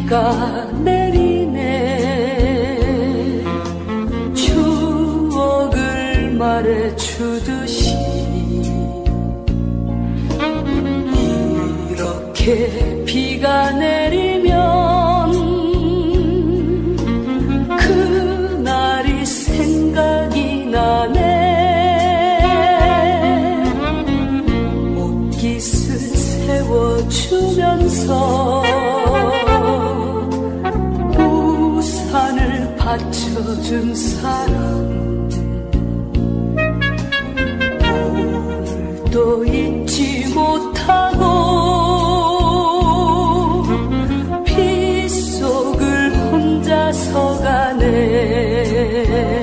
비가 내리네. 추억을 말해주듯이 이렇게 비가 내리면 그날이 생각이 나네. 옷깃을 세워주면서 우산을 받쳐준 사람 오늘도 잊지 못하고 빗속을 혼자서 가네.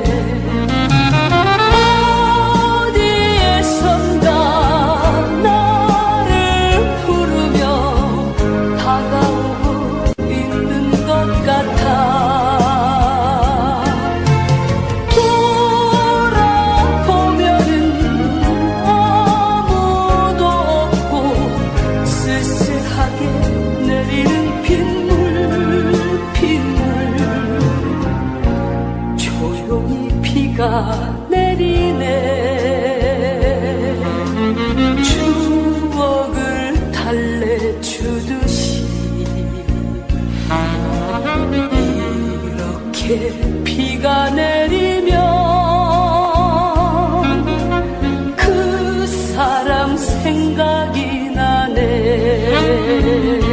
비가 내리네. 추억을 달래주듯이 이렇게 비가 내리면 그 사람 생각이 나네.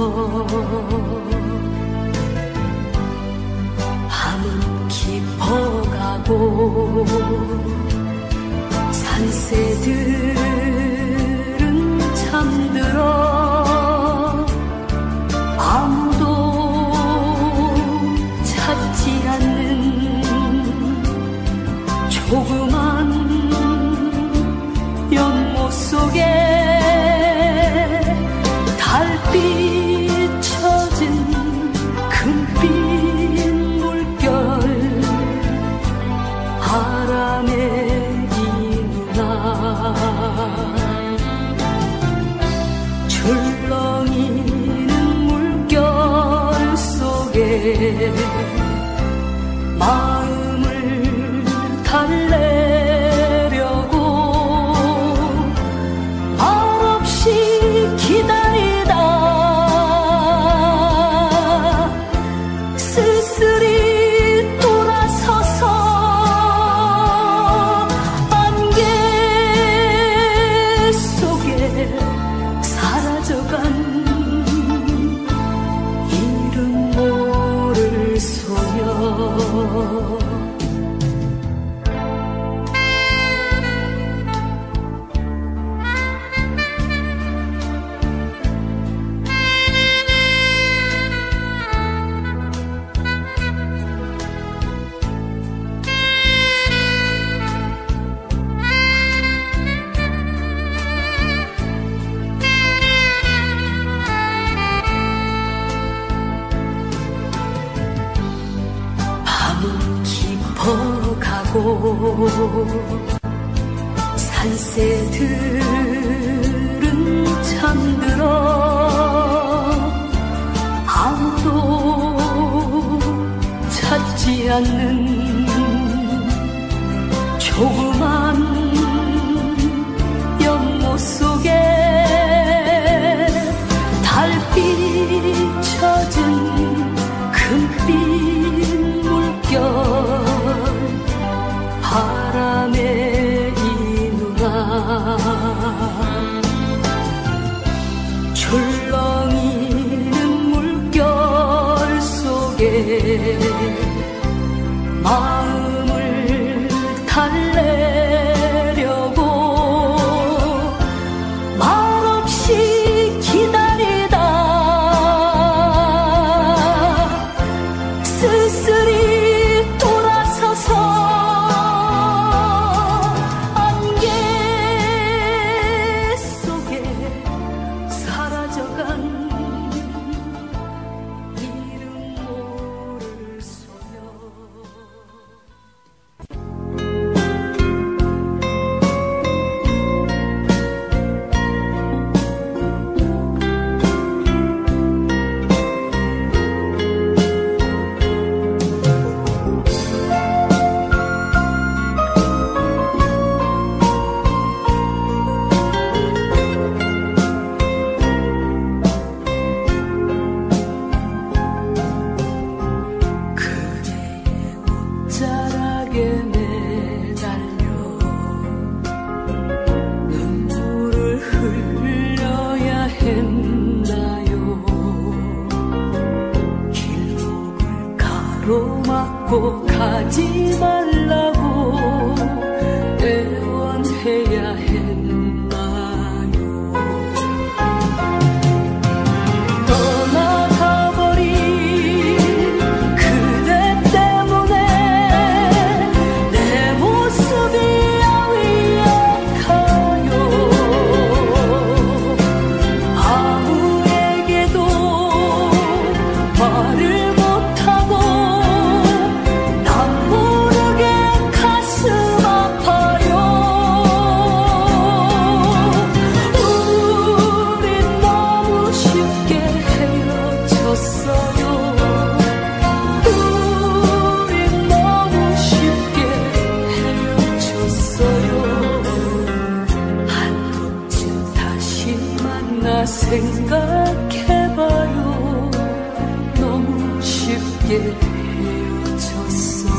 밤은 깊어가고 산새들은 잠들어 아무도 찾지 않는 조그만 연못 속에 달빛 젖은 금빛 물결 바람에 이누나 출렁이는 물결 속에 마음을 달래려고 말없이 기다리다 쓸쓸히 돌아서서 안개 속에 사라져간 이름 모를 소녀 밤은 깊어가고 산새들은 잠들어 아무도 찾지 않는 조그만 연못 속에 달빛 젖은 금빛 물결 바람에 이누나 출렁이는 물결 속에 마음을 달래려고 말없이 기다리다 쓸쓸히 돌아서서 안개 속에 사라져간 이름 모를 소녀 자락에 매달려 눈물을 흘려야 했나요 길목을 가로막고 가지 말라고 애원해야 했나요 떠나가버린 그대 때문에 내 모습이 아위약하요 아무에게도 말을 못하고 난 모르게 가슴 아파요 우린 너무 쉽게 헤어졌어요 우린 너무 쉽게 헤어졌어요 한번쯤 다시 만나 생각해봐요 너무 쉽게 헤어졌어요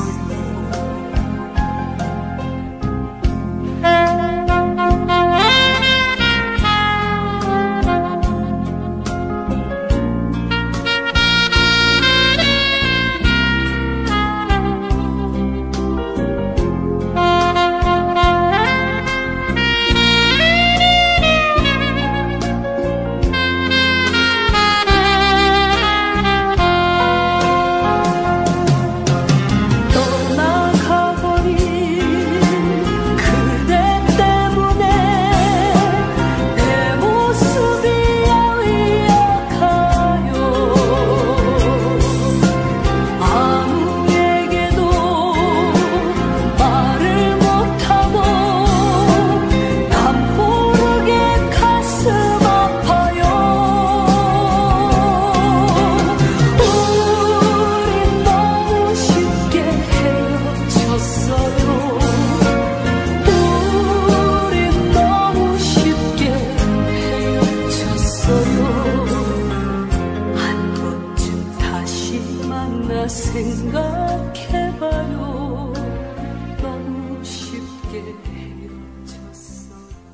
생각해봐요. 너무 쉽게 헤어졌어.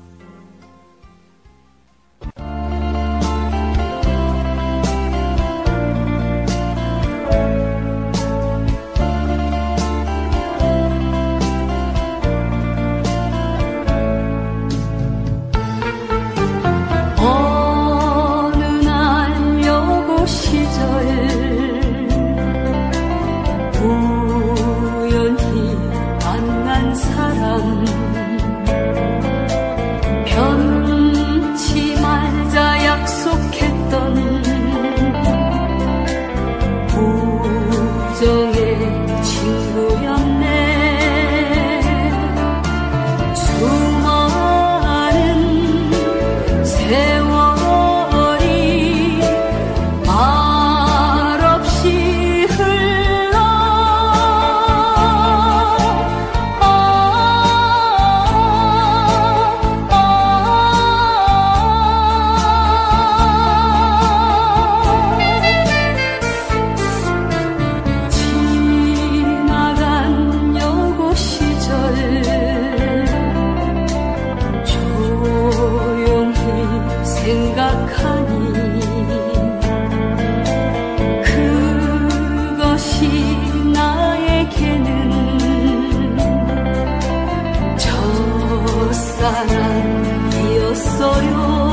어느 날 여고 시절 우연히 만난 사람 변치 말자 약속했던 우정의 친구였네. 수많은 세월이 말없이 흘러 지나간 여고 시절 조용히 생각하니 그것이 나에게는 첫사랑이었어요.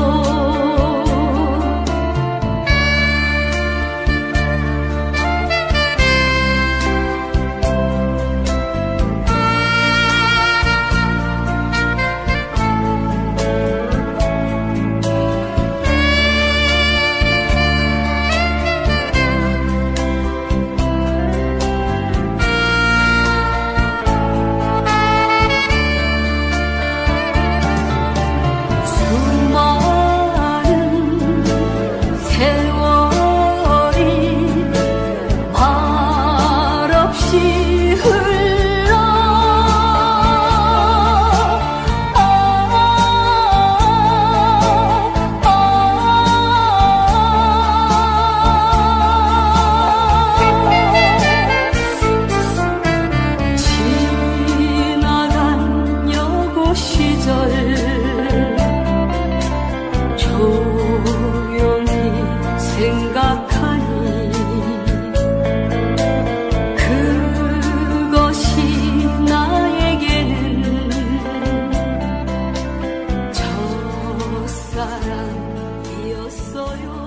수많은 세월이 말없이 흘러 지나간 여고 시절 조용히 생각하니 그것이 나에게는 첫사랑이었어요.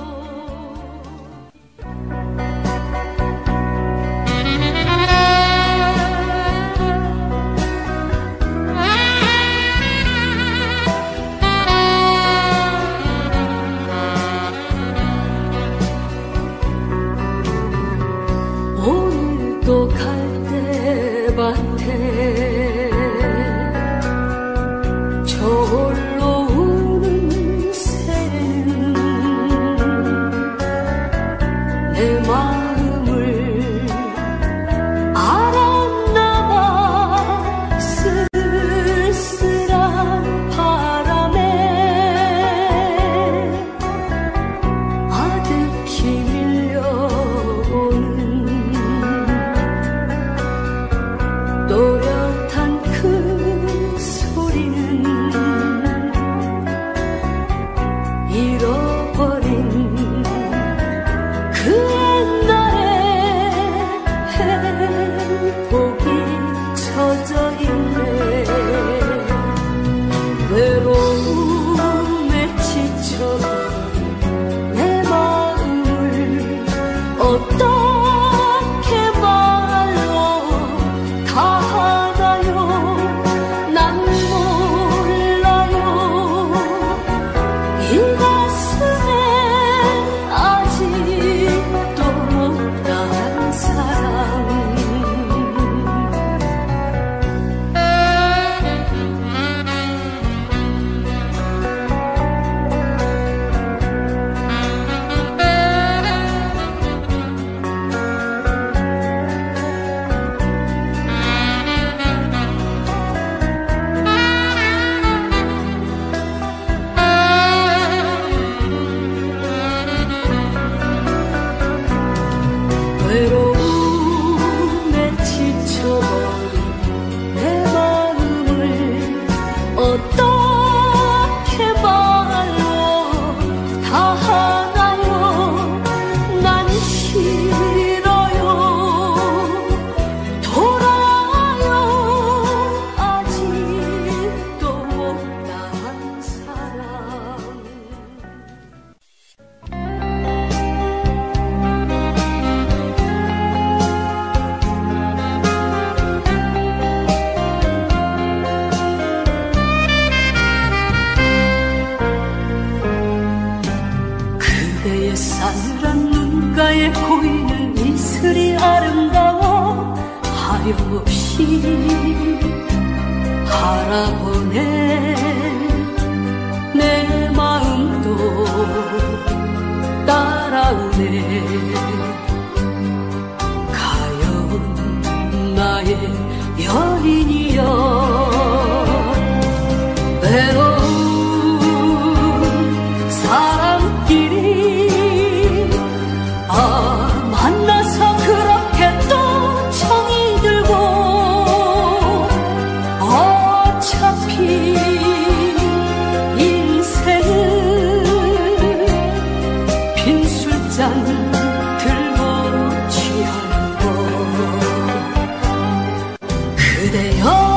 오늘도 갈대밭에 저홀로 우는 새는 내 마음을 알았나봐. 쓸쓸한 바람에 아득히 밀려오는 또렷한 그 소리는 잃어버린 그 옛날의 행복이 젖어 있네. 외로움에 지쳐 내 마음을 어떻게 말로 다 하나요? 난 몰라요. 이 가슴에 아직도 못다한 사랑. 싸늘한 눈가에 고이는 이슬이 아름다워 하염없이 바라보네. 내 마음도 따라오네. 가여운 나의 여인이여. 외로운 사람끼리 만나서 그렇게 또 정이 들고 어차피 인생은 빈술잔 들고 취하는 것. 그대여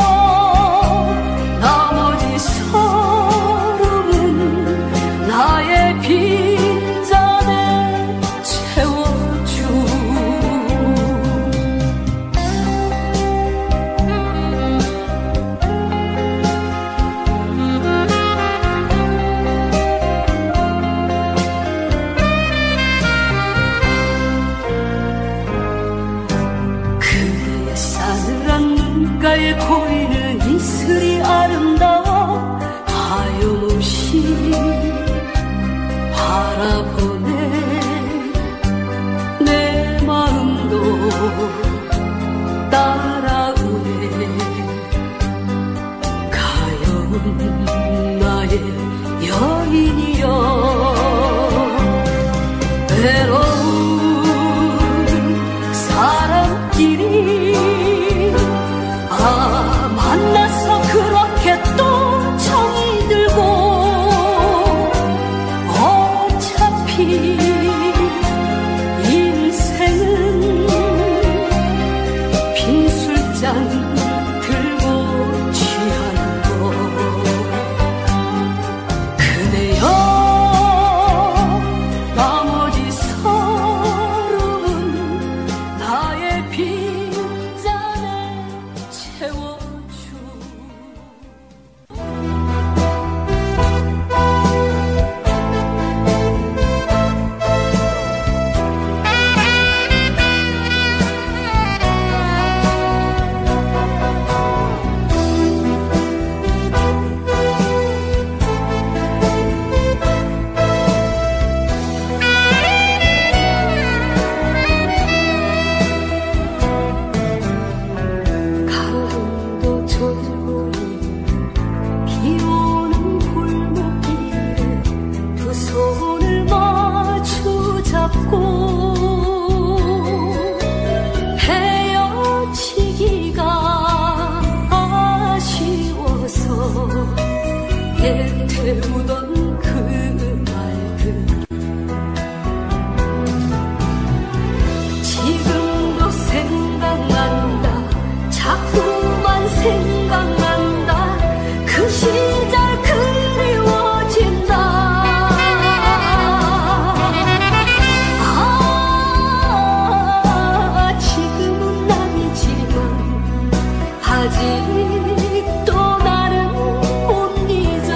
가에 고이는 이슬이 아름다워 하염없이 바라보네. 내 마음도 따라오네. 가여운 나의 여인이여. 외로운 사람끼리 만나서 그렇게 또 정이 들고 어차피 인생은 빈술잔 들고 취하는 것. 그대여 나머지 서름은 나의 빈잔에 채워. 손을 마주 잡고 헤어지기가 아쉬워서 애태우던 그 말들 지금도 생각난다. 자꾸만 생각난다. 그 시절 그리워진다. 아직도 나는 못 잊어.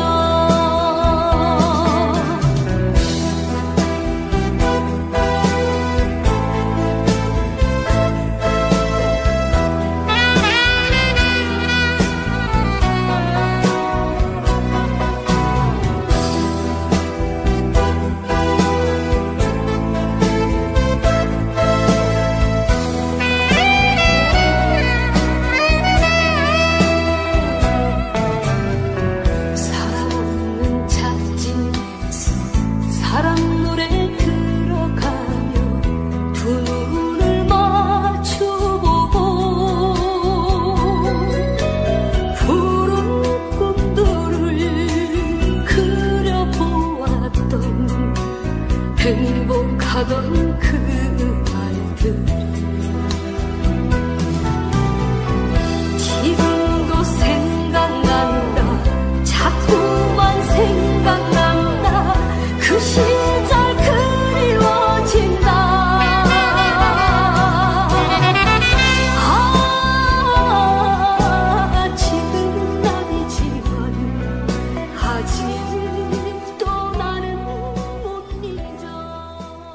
행복하던 그 말들 지금도 생각난다. 자꾸만 생각난다. 그 시절 그리워진다. 지금은 아니지만 아직도 나는 못 잊어.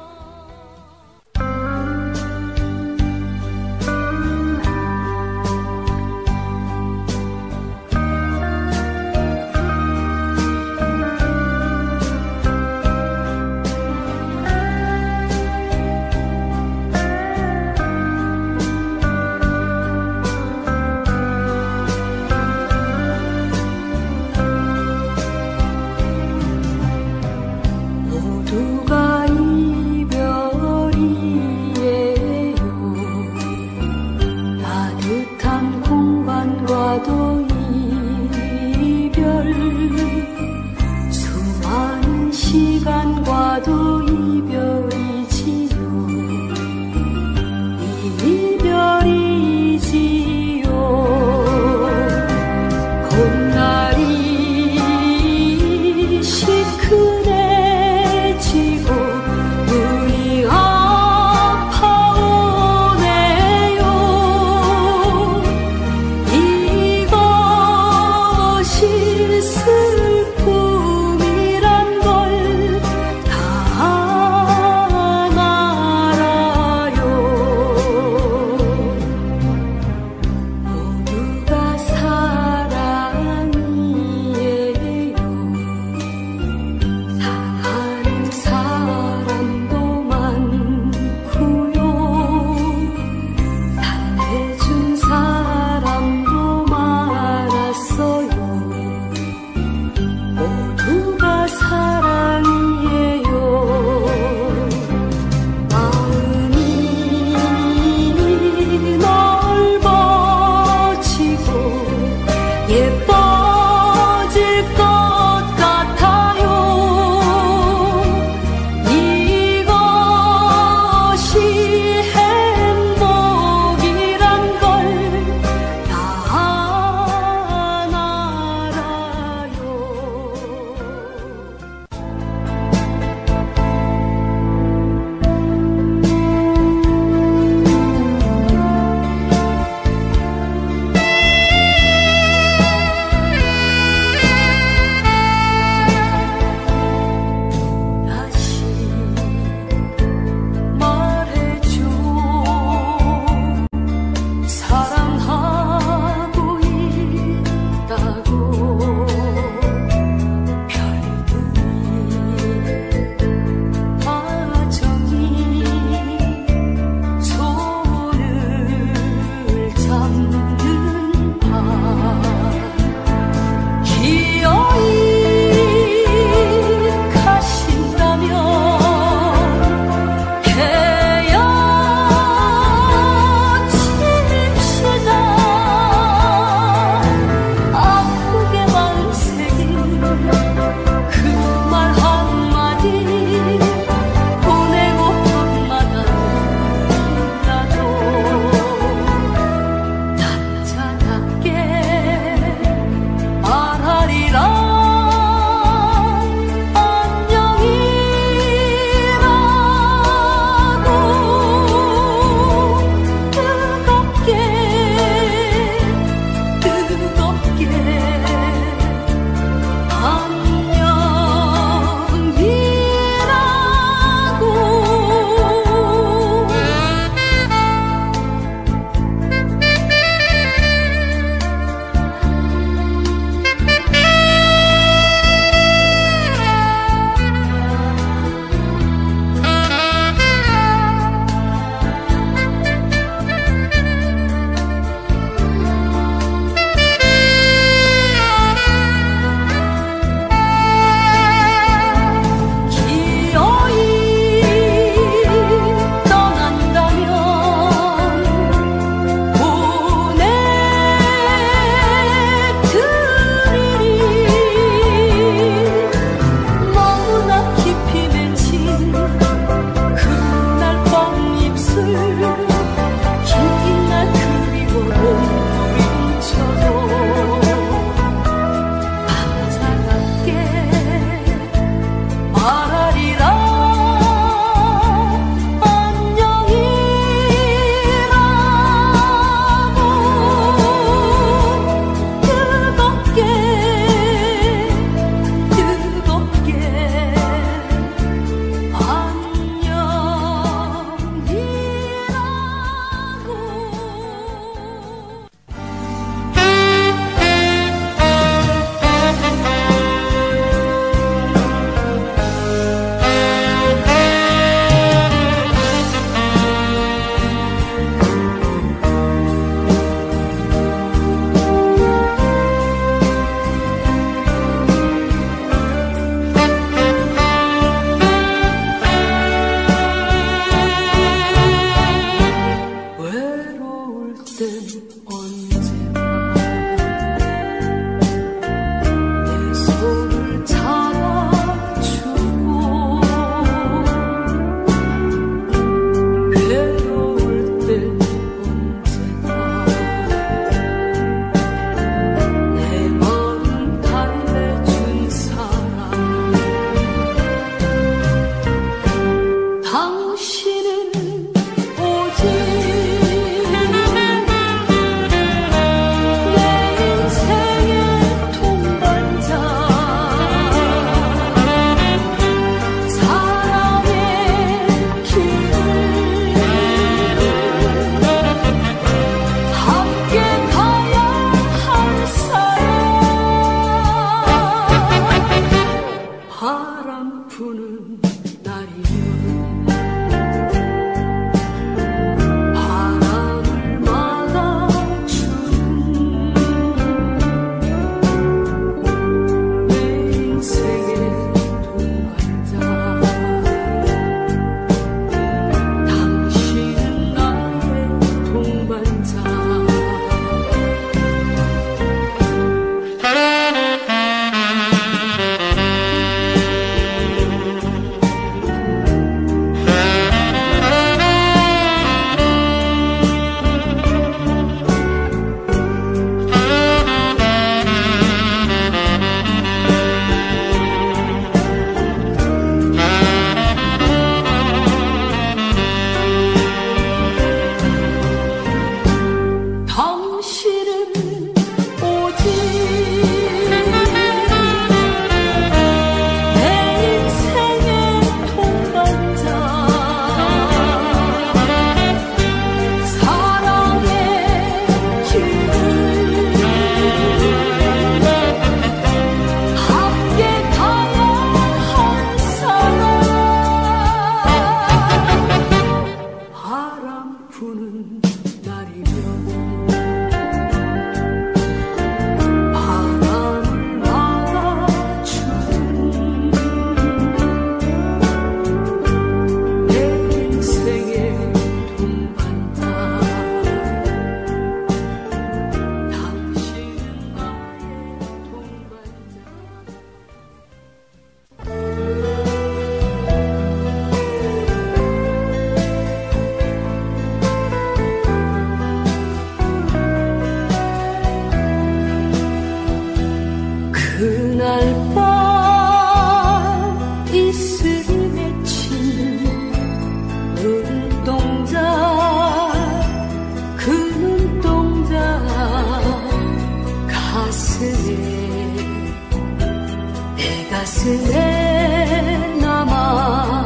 가슴에 남아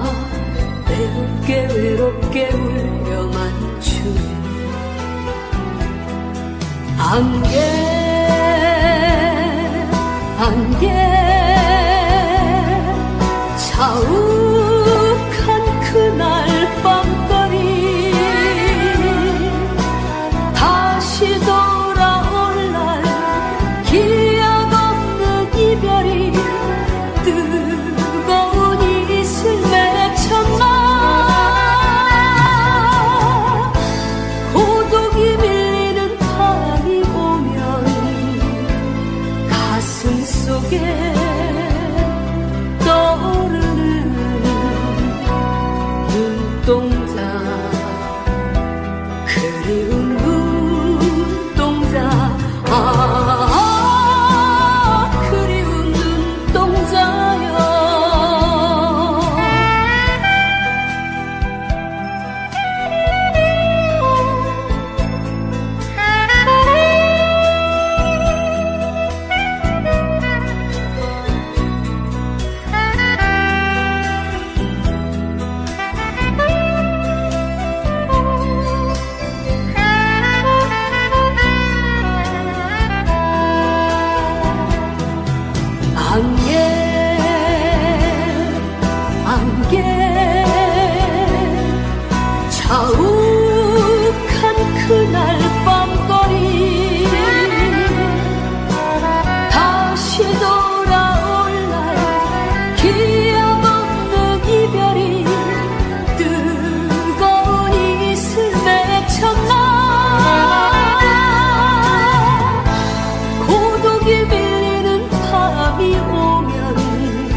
외롭게 울려만 주네. 안개 자욱한 그날 밤거리 다시 돌아올 날 기약 없는 이별이 뜨거운 이슬 맺혔나. 고독이 밀리는 밤이 오면 가슴 속에 떠오르는 눈동자, 그리운 눈동자, 그리운 눈동자여. 안개 자욱한 그날 밤거리 다시 돌아올 날 기약 없는 이별이 뜨거운 이슬 맺혔나. 고독이 밀리는 밤이 오면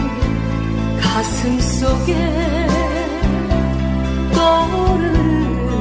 가슴 속에 떠오르는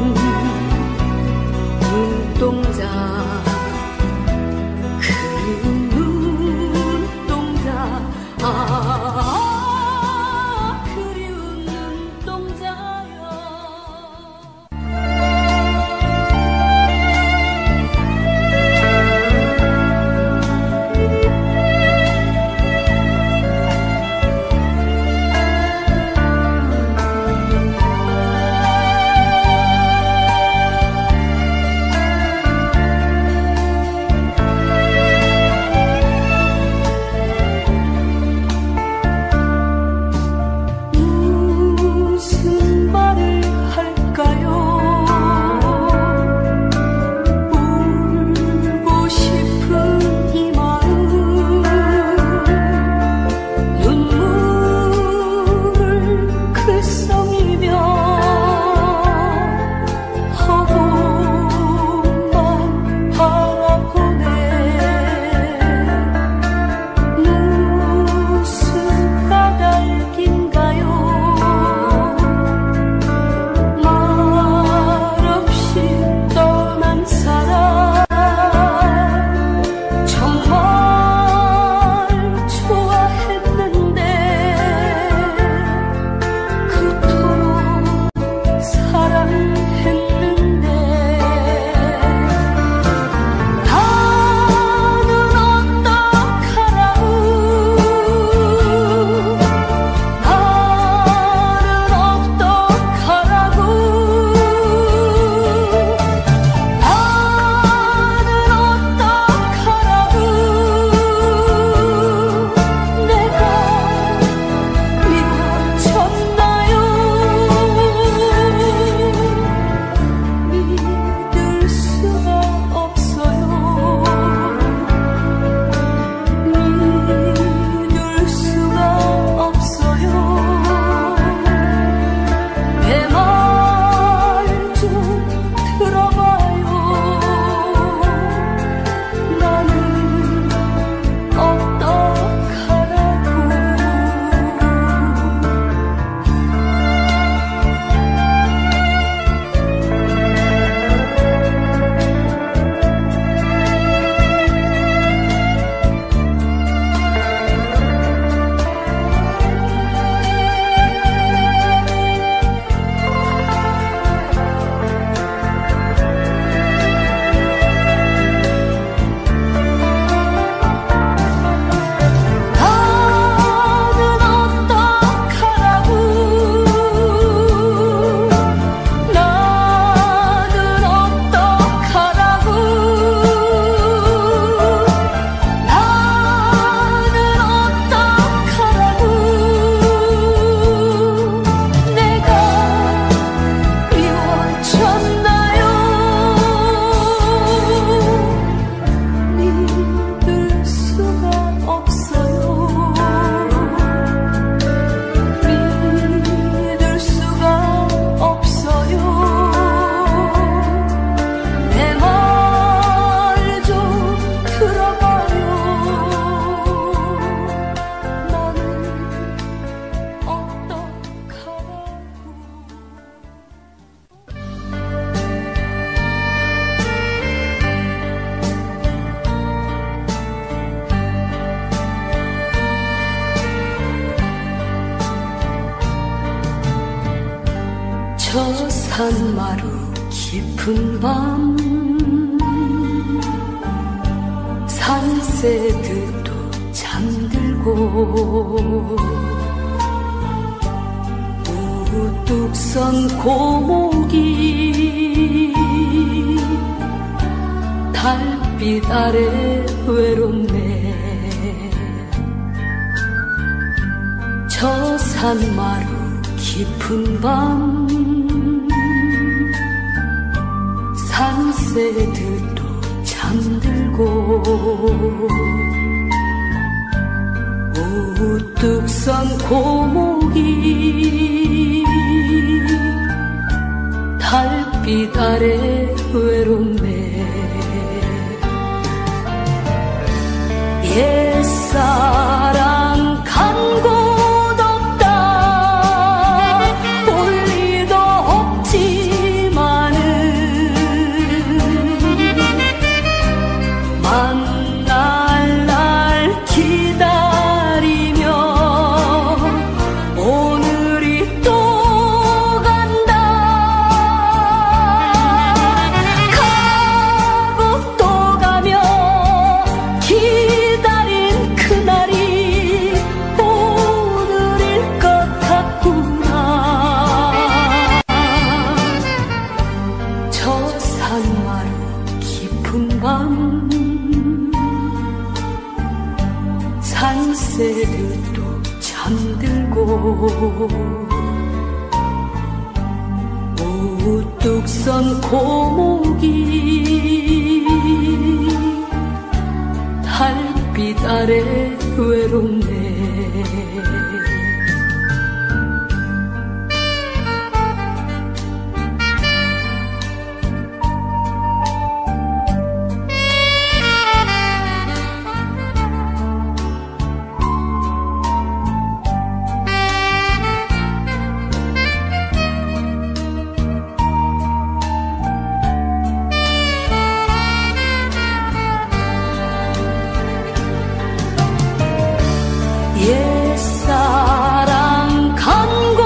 저 산마루 깊은 밤 산새들도 잠들고 우뚝 선 고목이 달빛 아래 외롭네. 저 산마루 깊은 밤 산새들도 잠들고 우뚝 선 고목이 달빛 아래 외롭네. 옛사랑 간 곳 없다 볼 리도 없지만은 만날 날 기다리며 오늘이 또 간다. 가고 또 가며 기다린 그날이 오늘일 것 같구나. 저 산마루 깊은 밤 산새들도 잠들고 우뚝 선 고목이 달빛 아래 외롭네. 옛사랑 간 곳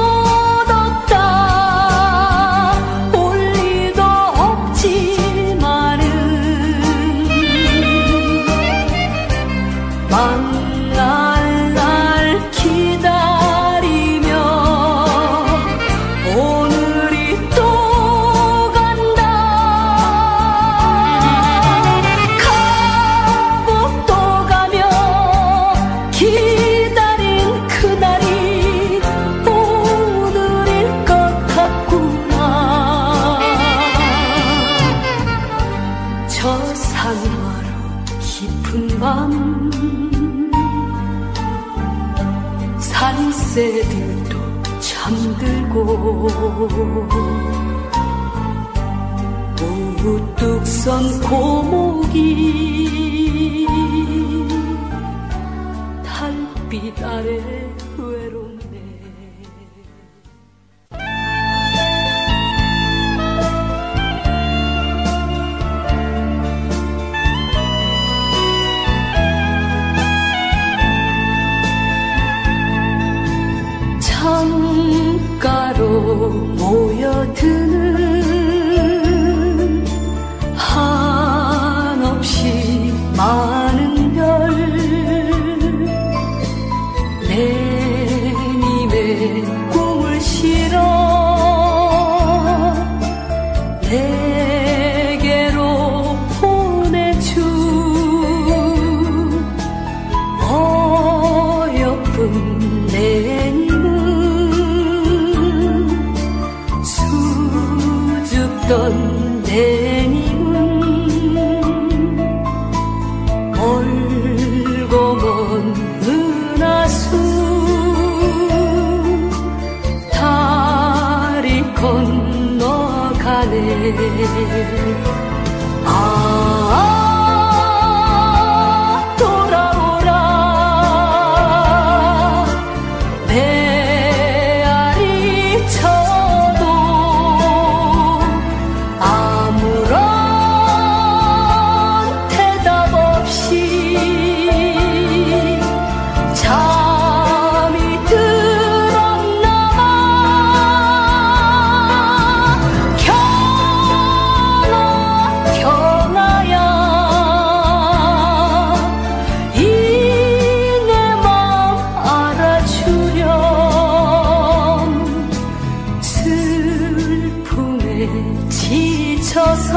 없다 볼 리도 없지만은 만날 날 기다리며 오늘이 또 간다. 가고 또 가며 기다린 그날이 오늘일 것 같구나. 저 산마루 깊은 밤 산새들도 잠들고 우뚝 선 고목이 달빛 아래 외롭네. 창가로 모여드는 한없이 많은 별 내님의 꿈을 실어 내게로 보내준 어여쁜 내님은 수줍던 내님은 멀고 먼 은하수 다리 건너가네. 돌아오라 메아리 쳐도 아무런 대답 없이 잠이 들었나 봐. 지쳐서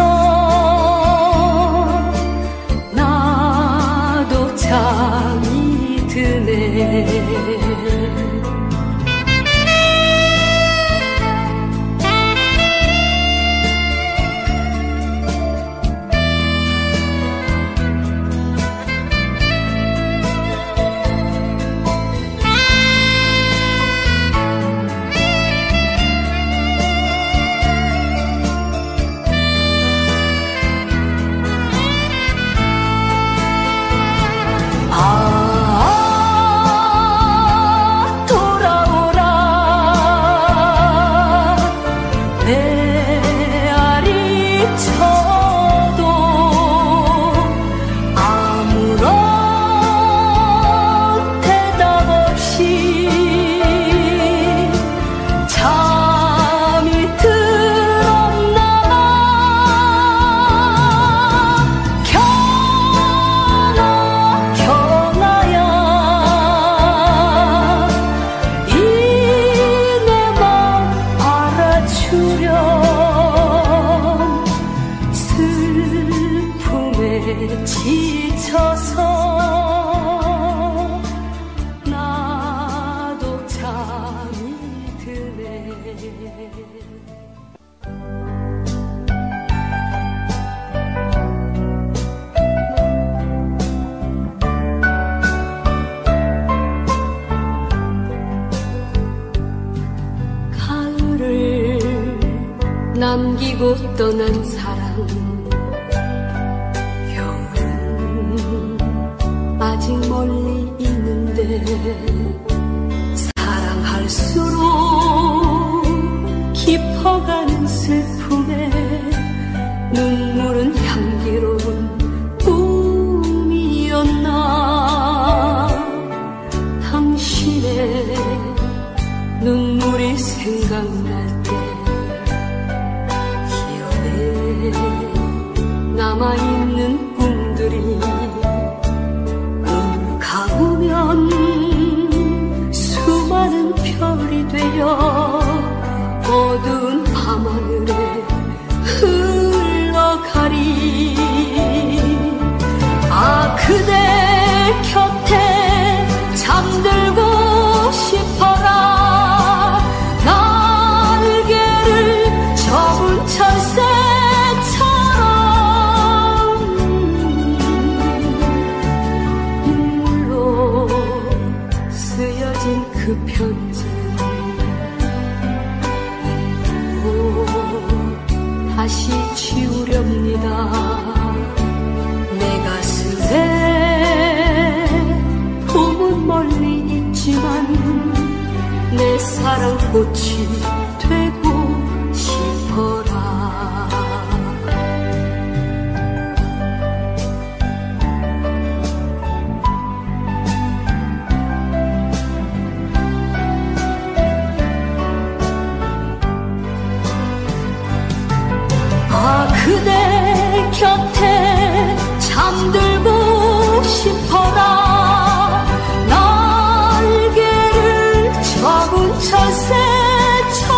나도 잠이 드네. 지쳐서 나도 잠이 드네. 가을을 남기고 떠난 사랑, 아직 멀리 있는데 사랑할수록 깊어가는 슬픔에 눈물은 향기로운 꿈이었나. 당신의 눈물이 생각날 때 기억에 남아있는 꿈들이 수많은 별이 되어 어두운 밤하늘에 흘러가리. 아, 그대 곁에 잠들고 싶어라. 날개를 접은 철새처럼 쓰여진 그 편지는 다시 지우렵니다. 내 가슴에 품은 멀리 있지만 내 사랑꽃이 되고 싶어라. 그대 곁에 잠들고 싶어라. 날개를 접은 철새처럼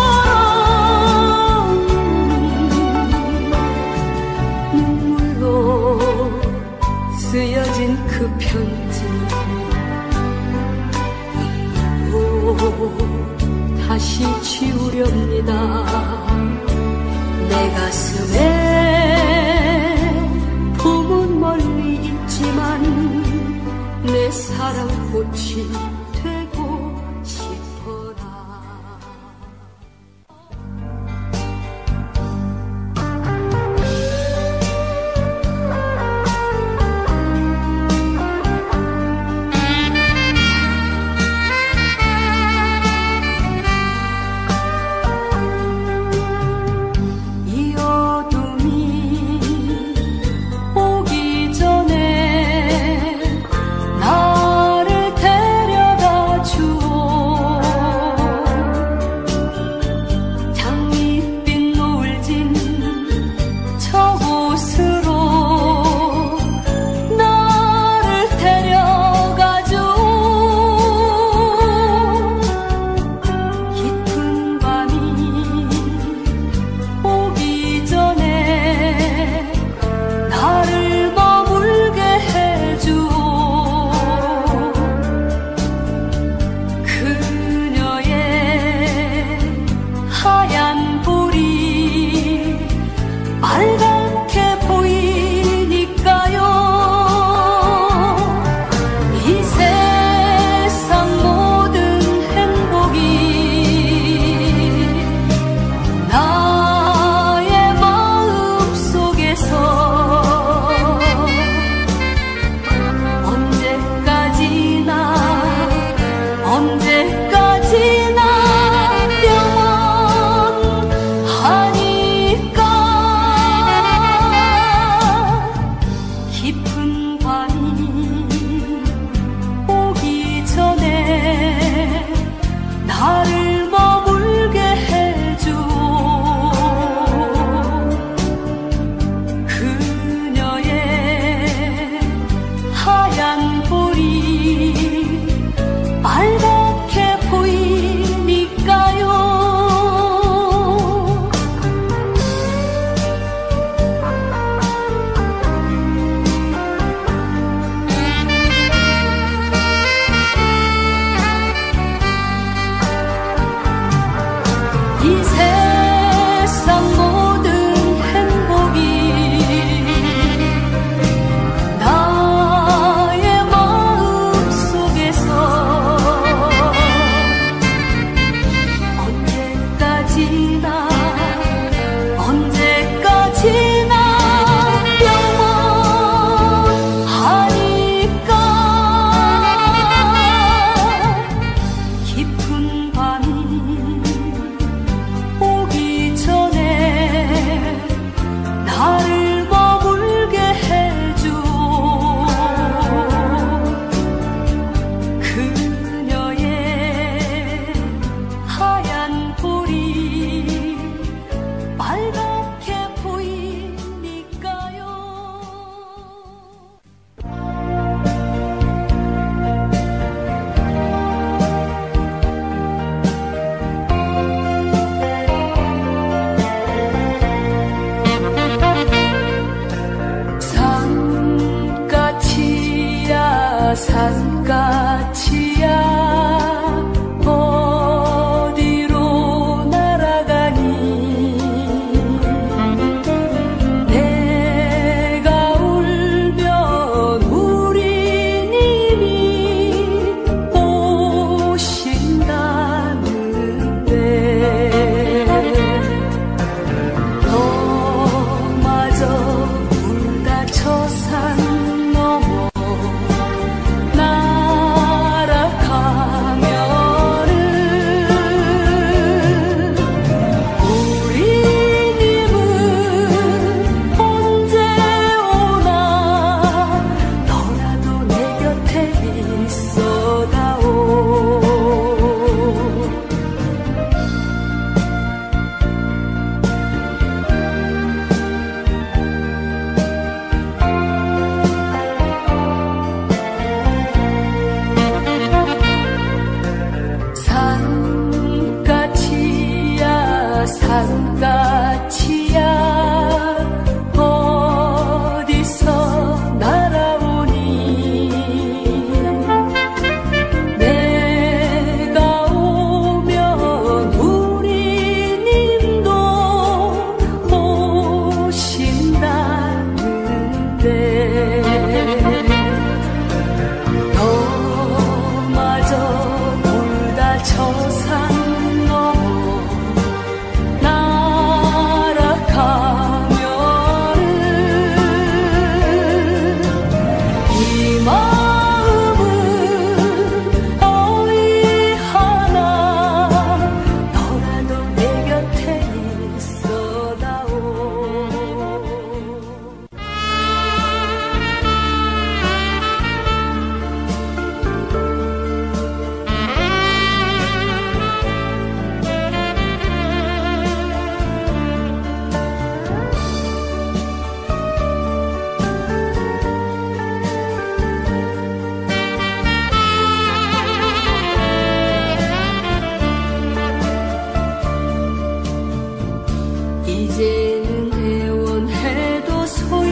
이제는 애원해도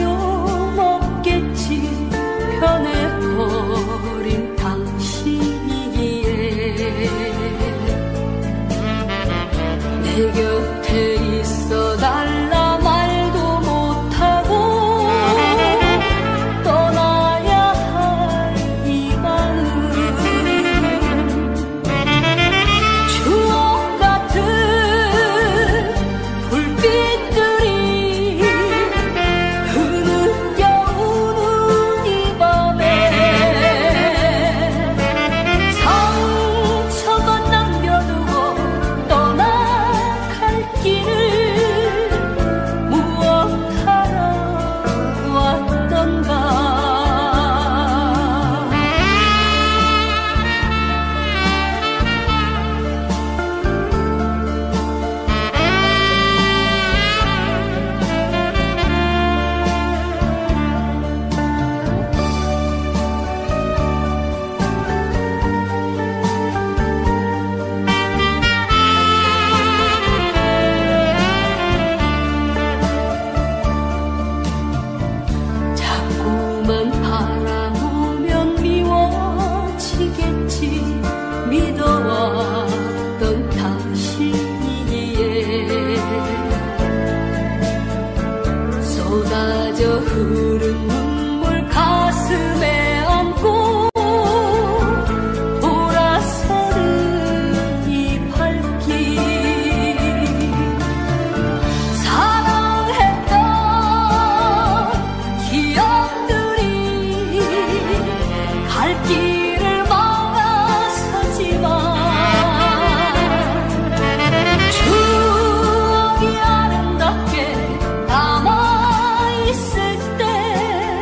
소용없겠지. 변해버린 당신이기에 내 곁에 있어 달라 말도 못하고 떠나야 할 이 마음. 추억 같은 불빛들이 흐느껴오는 이 밤에 상처만 남겨두고 떠나갈 길을 무엇하러 왔던가. 자꾸만 바라보면 미워지겠지. 믿어왔던 당신이기에 쏟아져 흐른 눈물 가슴에 안고 돌아서는 이 발길. 사랑했던 기억들이 갈 길을 막아서지만 추억이 아름답게 남아있을 때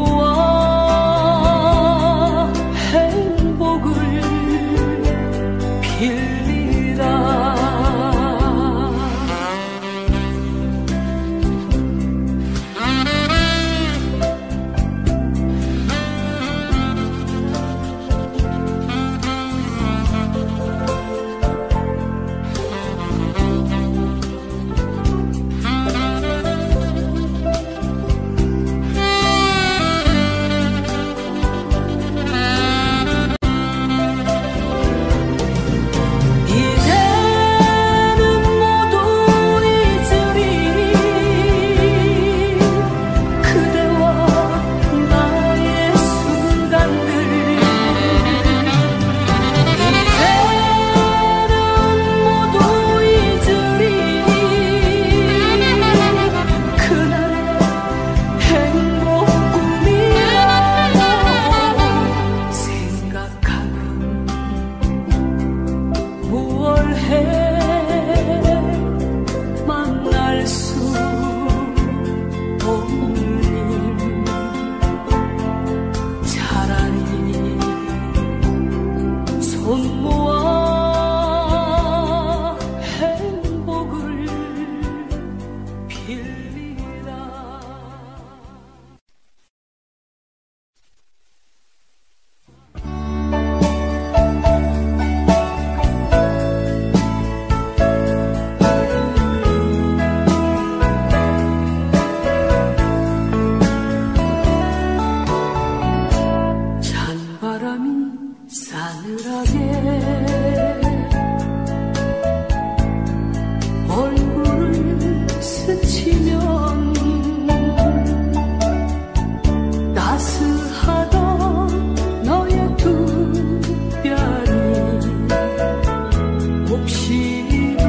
손모아 행복을 빌리라. 손모아 행복을 빌리라. 찬바람이 싸늘하게 얼굴을 스치면 따스하던 너의 두 뺨이 몹시도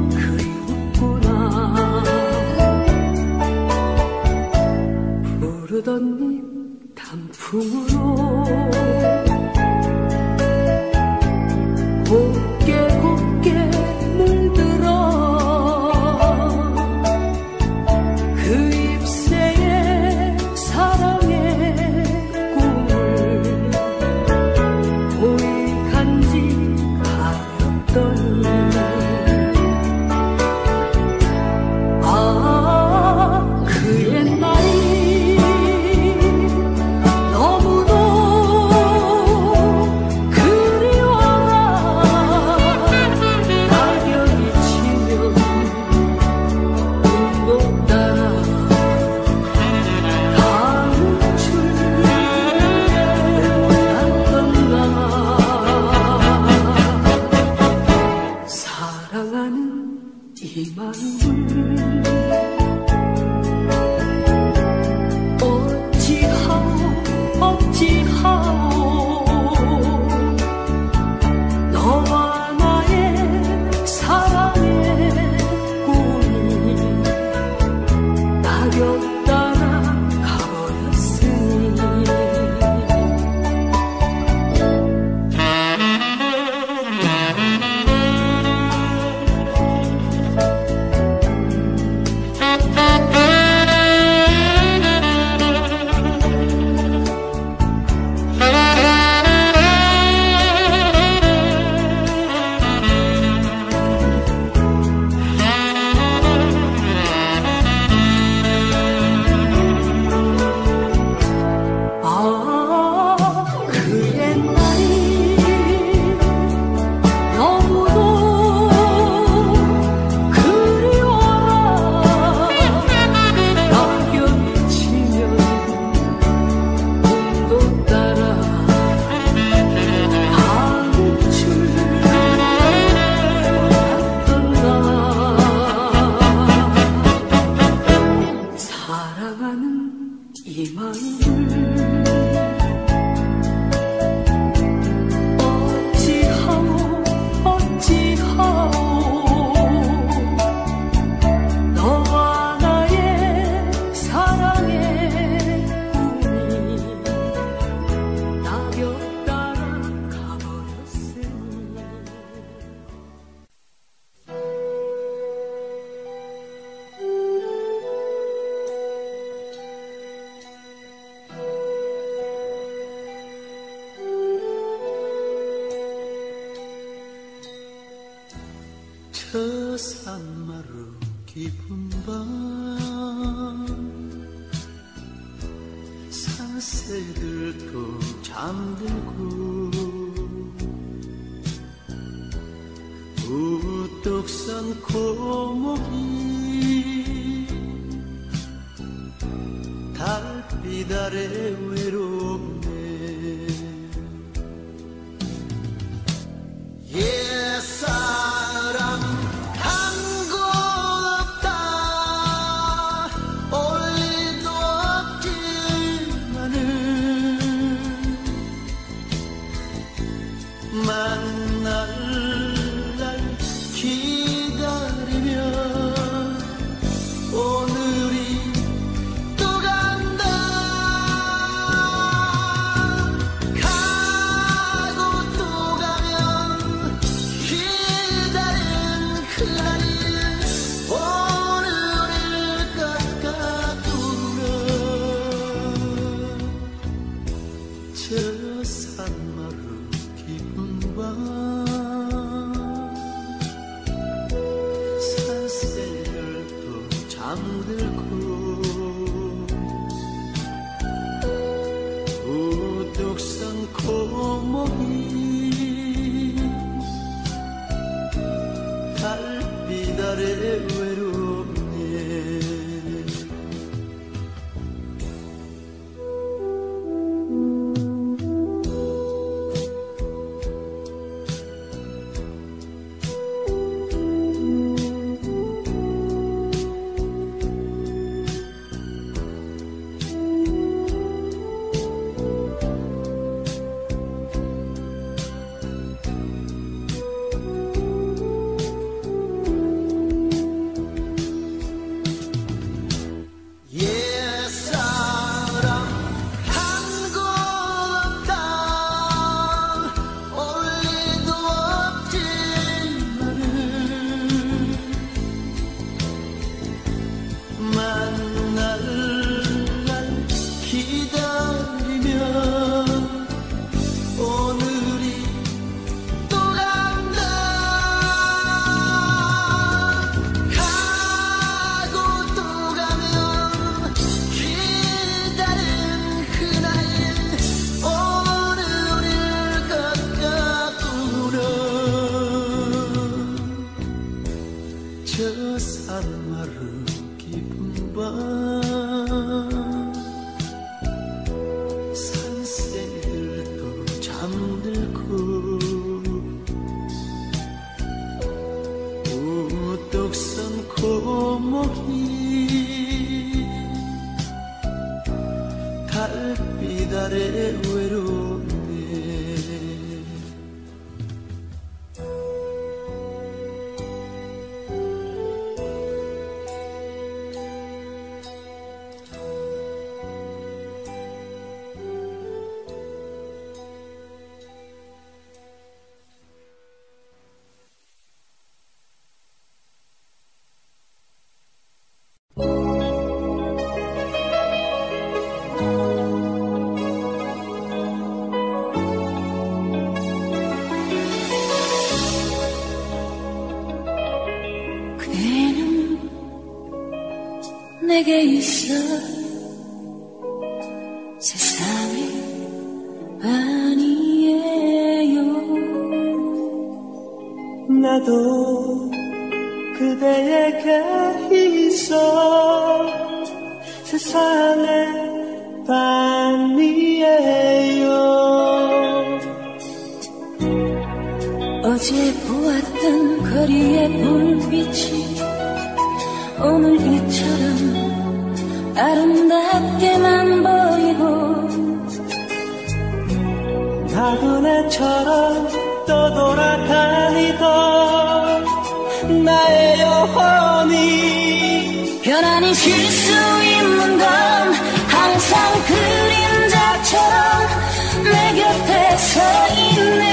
그리웠구나. 부르던 네 단풍으로 곱게 곱게 물들어 그 잎새에 사랑의 꿈을 고이 간직하였더니 그 옛날이 너무도 저 산마루 깊은 밤 산새들도 잠들고 우뚝 선 고목이 달빛 아래 외롭네. 옛사람 한 곳 없다 올 일도 없지만은 만날 날 기다리며 오늘이 또 간다. 가고 또 가면 기다린 그날이 오늘을 깎아두며 저 산마루 깊은 밤 산새들도 잠들고 우뚝 선 고목이 달빛 아래 외롭네. 옛사람 한 곳 없다 올 일도 없지만은 만날 날 기다리며 오늘이 또 간다. 가고 또 가면 기다린 그날이 오늘을 깎아두려 저 산마루 깊은 밤 산새들도 잠들고 우뚝 선 고목이 달빛 아래 외롭네. 그대는 내게 있어 세상에 아니에요. 나도 그대에게 있어 세상에 반이에요. 어제 보았던 거리의 불빛이 오늘 이처럼 아름답게만 보이고 나그네처럼 떠돌아다니던 나의 영혼이 변환이 쉴 수 있는 건 항상 그림자처럼 내 곁에 서 있는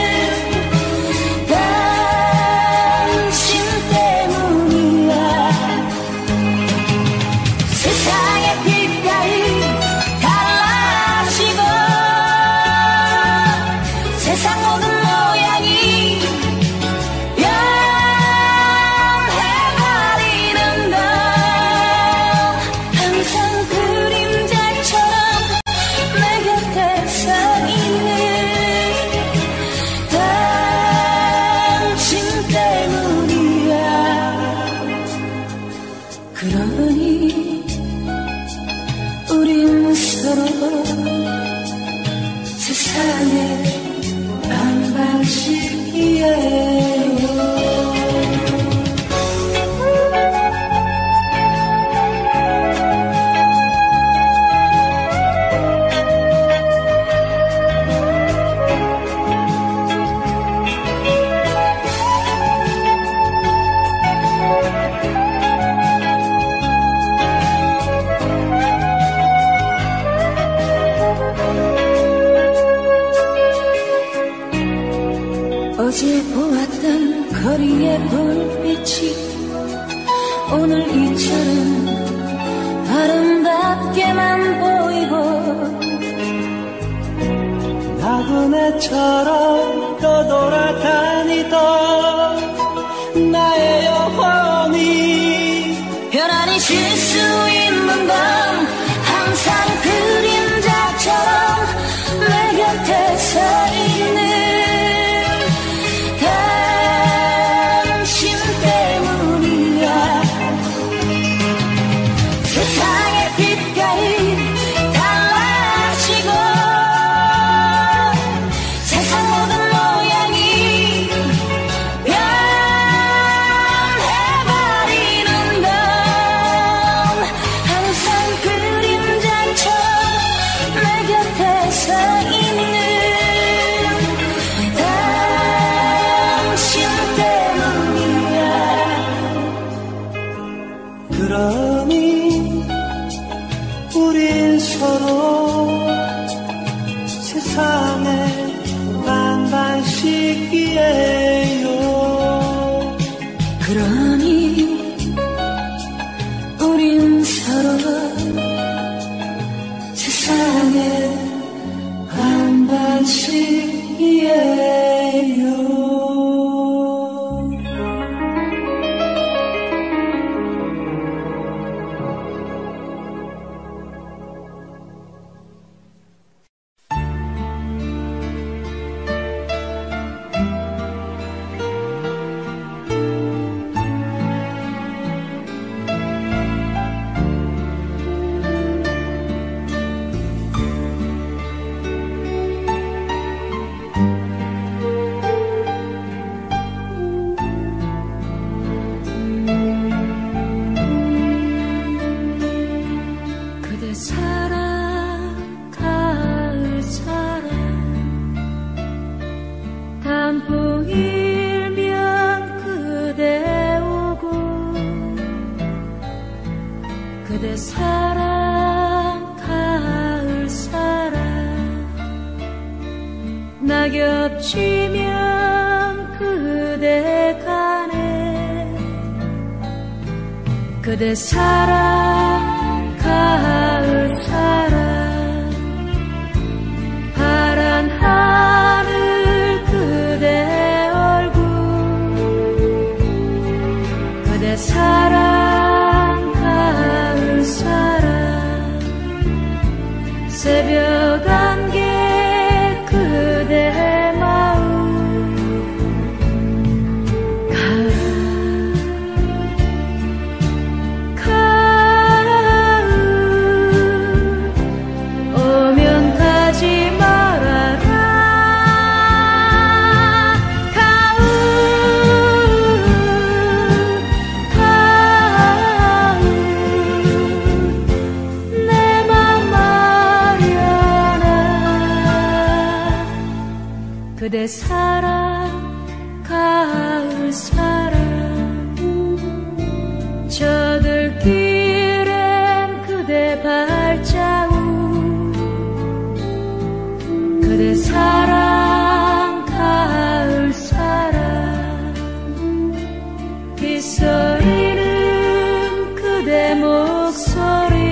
당신 때문이야. 세상의 빛깔이 달라지고 세상 모든 모양이 변 어제 보았던 거리의 불빛이 오늘 이처럼 아름답게만 보이고 나그네처럼 떠돌아다니던 나의 영혼이 편안히 쉴 수 있는 밤 항상 그림자처럼 내 곁에 서 있는 당신 때문이야. 세상의 빛깔이 달라지고 세상 모든 모양이 변해버리는 건 항상 그림자처럼 내 곁에 서 있는 당신 때문이야. 그러니 우린 서로 세상의 반반씩이에요. 그러니 우린 서로 세상의 반반씩이에요. 그대 사랑 가을 사랑 단풍일면 그대 오고 그대 사랑 가을 사랑 낙엽 지면 그대 가네 그대 사랑 가을 사랑 파란 하늘 그대 얼굴 그대 사랑 가을 사랑 새벽 안개 그대 마음 그대 사랑 가을 사랑 저들길엔 그대 발자국 그대 사랑 가을 사랑 빗소리는 그대 목소리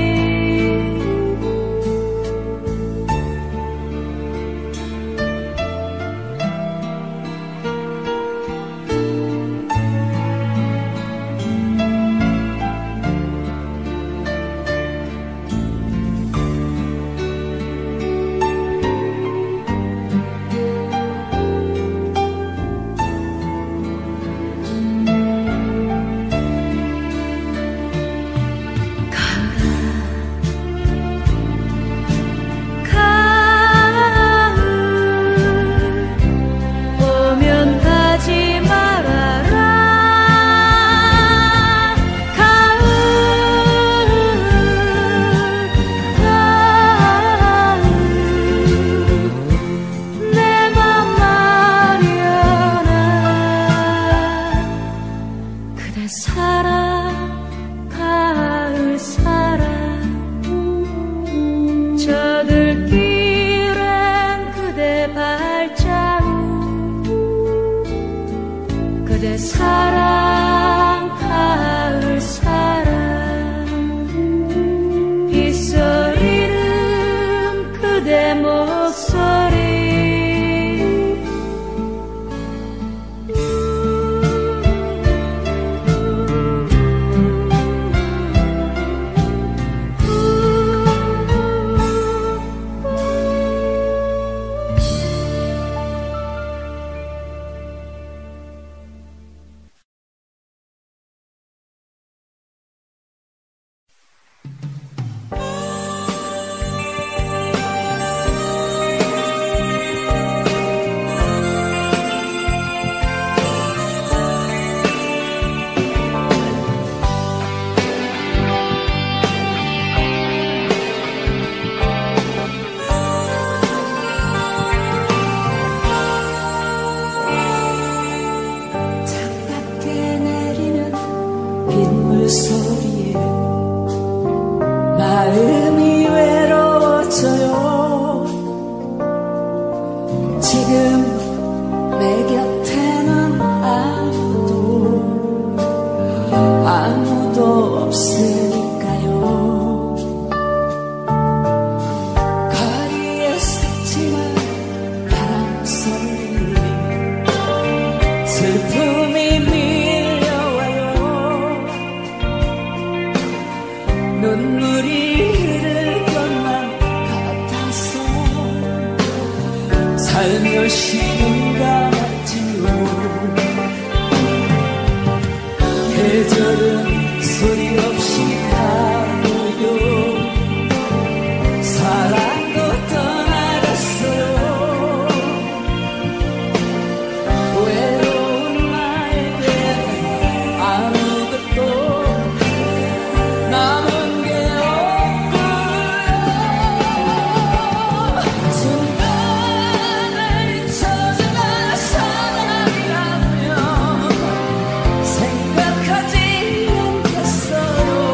생각하지 않겠어요.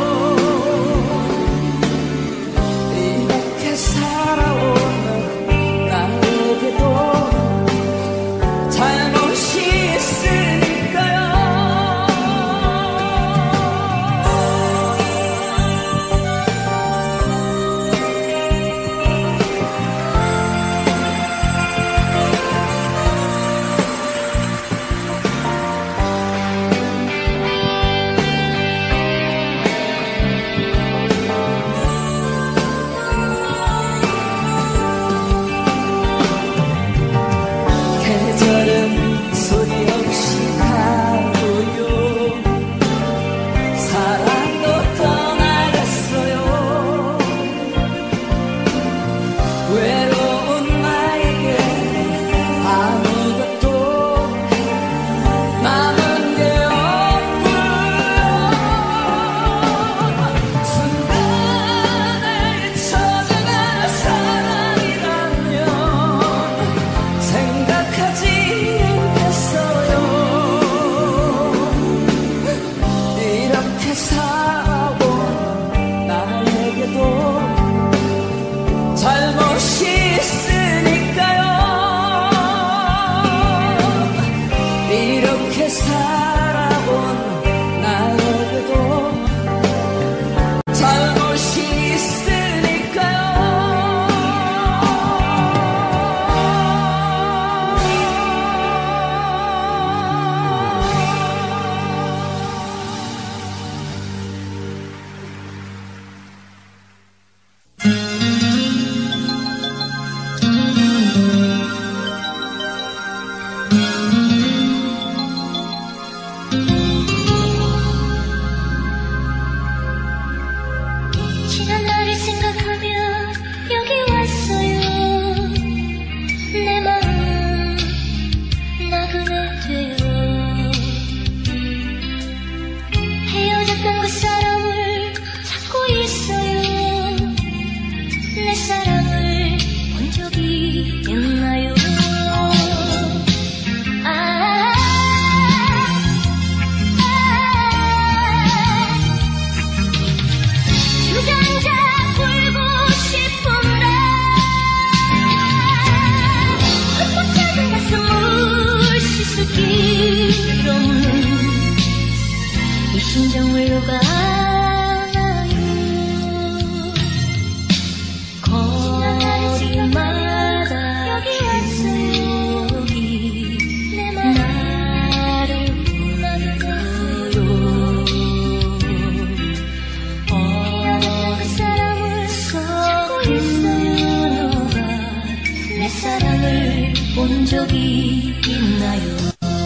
본 적이 있나요?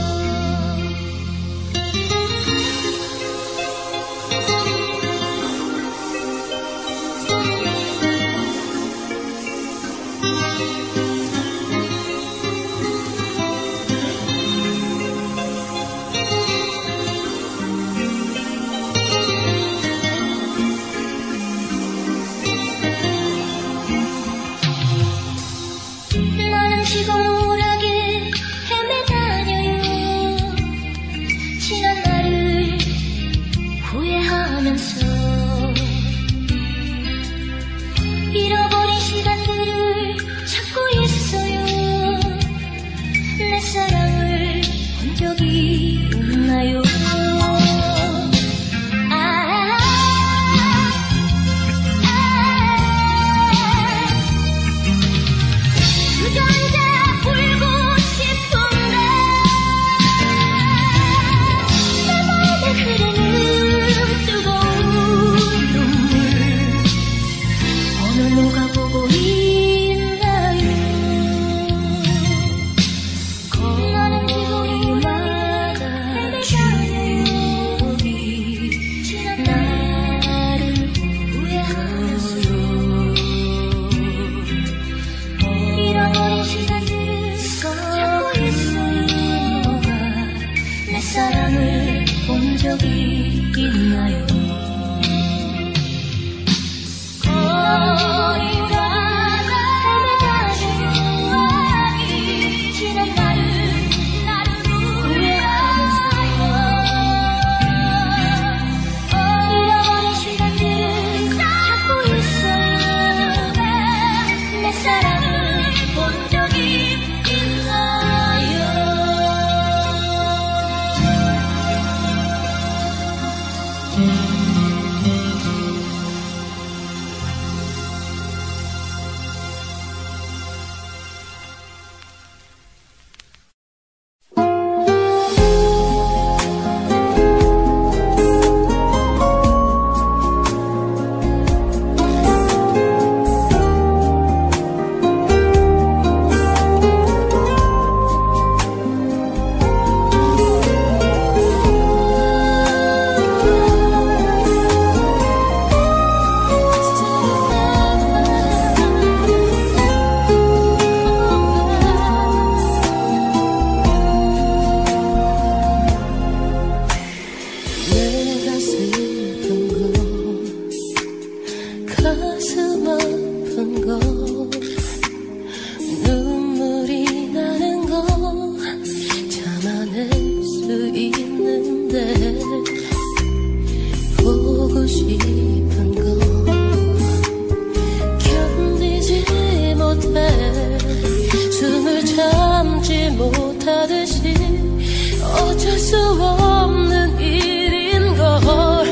나는 지금 우울하게 헤매다녀요. 지난 날을 후회하면서 잃어버린 시간들을 찾고 있어요. 내 사랑을 본 적이 있나요? 녹아보고 있나요? 나는 거리마다 추억이 지난 나를 후회하면서 잃어버린 시간을 찾고 있어요. 너가 내 사랑을 본 적이 있나요? 가슴 아픈 거 눈물이 나는 거 참아낼 수 있는데 보고 싶은 거 견디지 못해 숨을 참지 못하듯이 어쩔 수 없는 일인 걸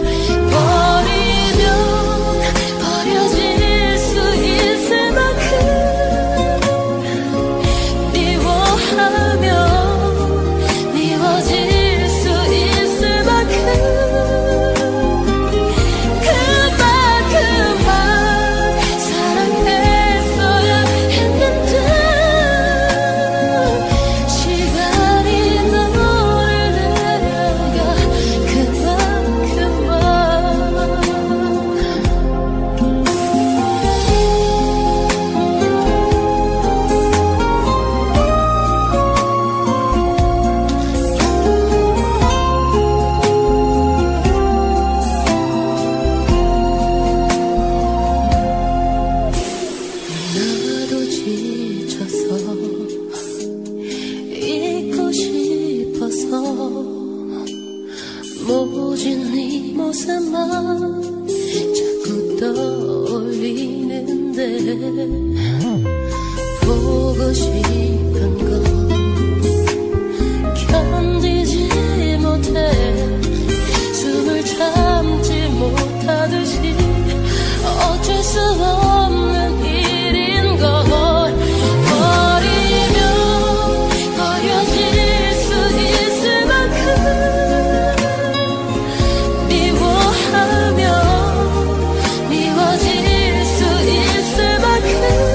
모진 네 모습만 자꾸 떠올리는데 보고 싶은 건 견디지 못해 숨을 참지 못하듯이 어쩔 수 없는 일인 걸 버려질 수 있을 만큼 미워질 수 있을 만큼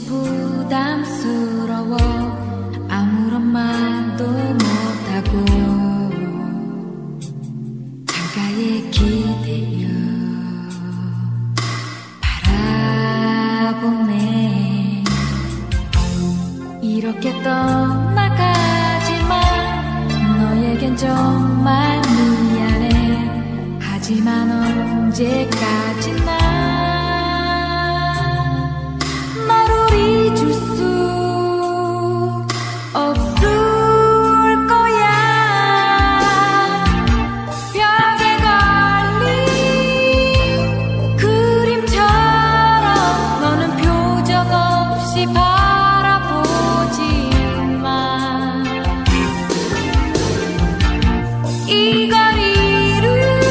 부담스러워 아무런 말도 못하고 창가에 기대어 바라보네. 이렇게 떠나가지만 너에겐 정말 미안해. 하지만 언제까지나 너를 잊을 수 없을 거야. 벽에 걸린 그림처럼 너는 표정 없이 바라보지만 이 거리를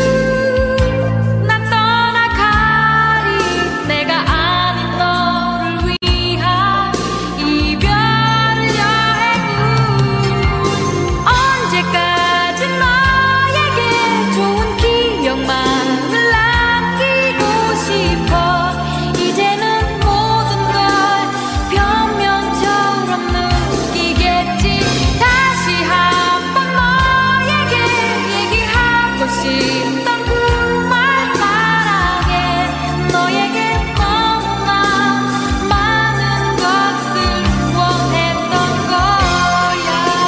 난 떠나가리. 내가 아닌 너를 위한 이별 여행은 언제까지 너에게 좋은 기억만을 남기고 싶어. 이제는 모든 걸 변명처럼 느끼겠지. 다시 한번 너에게 얘기하고 싶던 그 말 사랑해. 너에게 너무나 많은 것을 원했던 거야.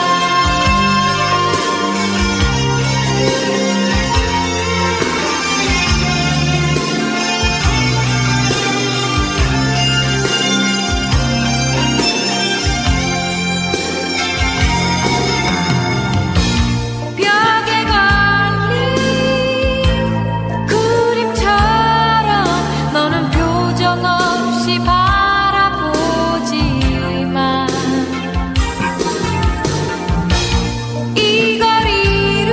벽에 걸린 그림처럼 너는 표정 없이 바라보지만 이 거리를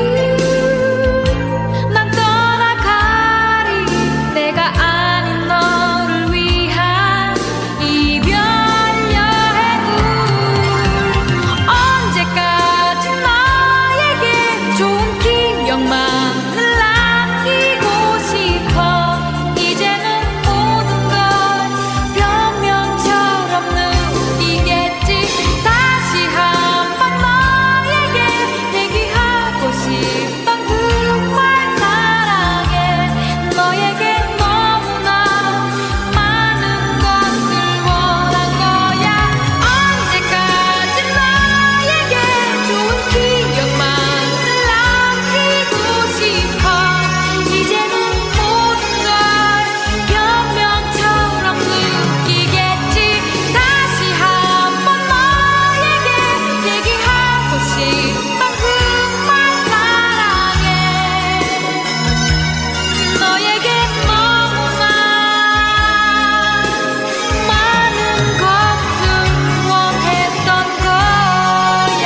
난 떠나가리. 내가 아닌 너를 위한 이별 여행을 언제까지 너에게 좋은 기억만을 남기고 싶어. 이제는 모든 걸 변명처럼 느끼겠지. 다시 한번 너에게 얘기하고 싶던 그 말 사랑해. 너에게 너무나 많은 것을 원한 거야. 언제까지 너에게 좋은 기억만을 남기고 싶어. 이제는 모든 걸 변명처럼 느끼겠지. 다시 한번 너에게 얘기하고 싶던 그 말 사랑해. 너에게 너무나 많은 것을 원했던 거야.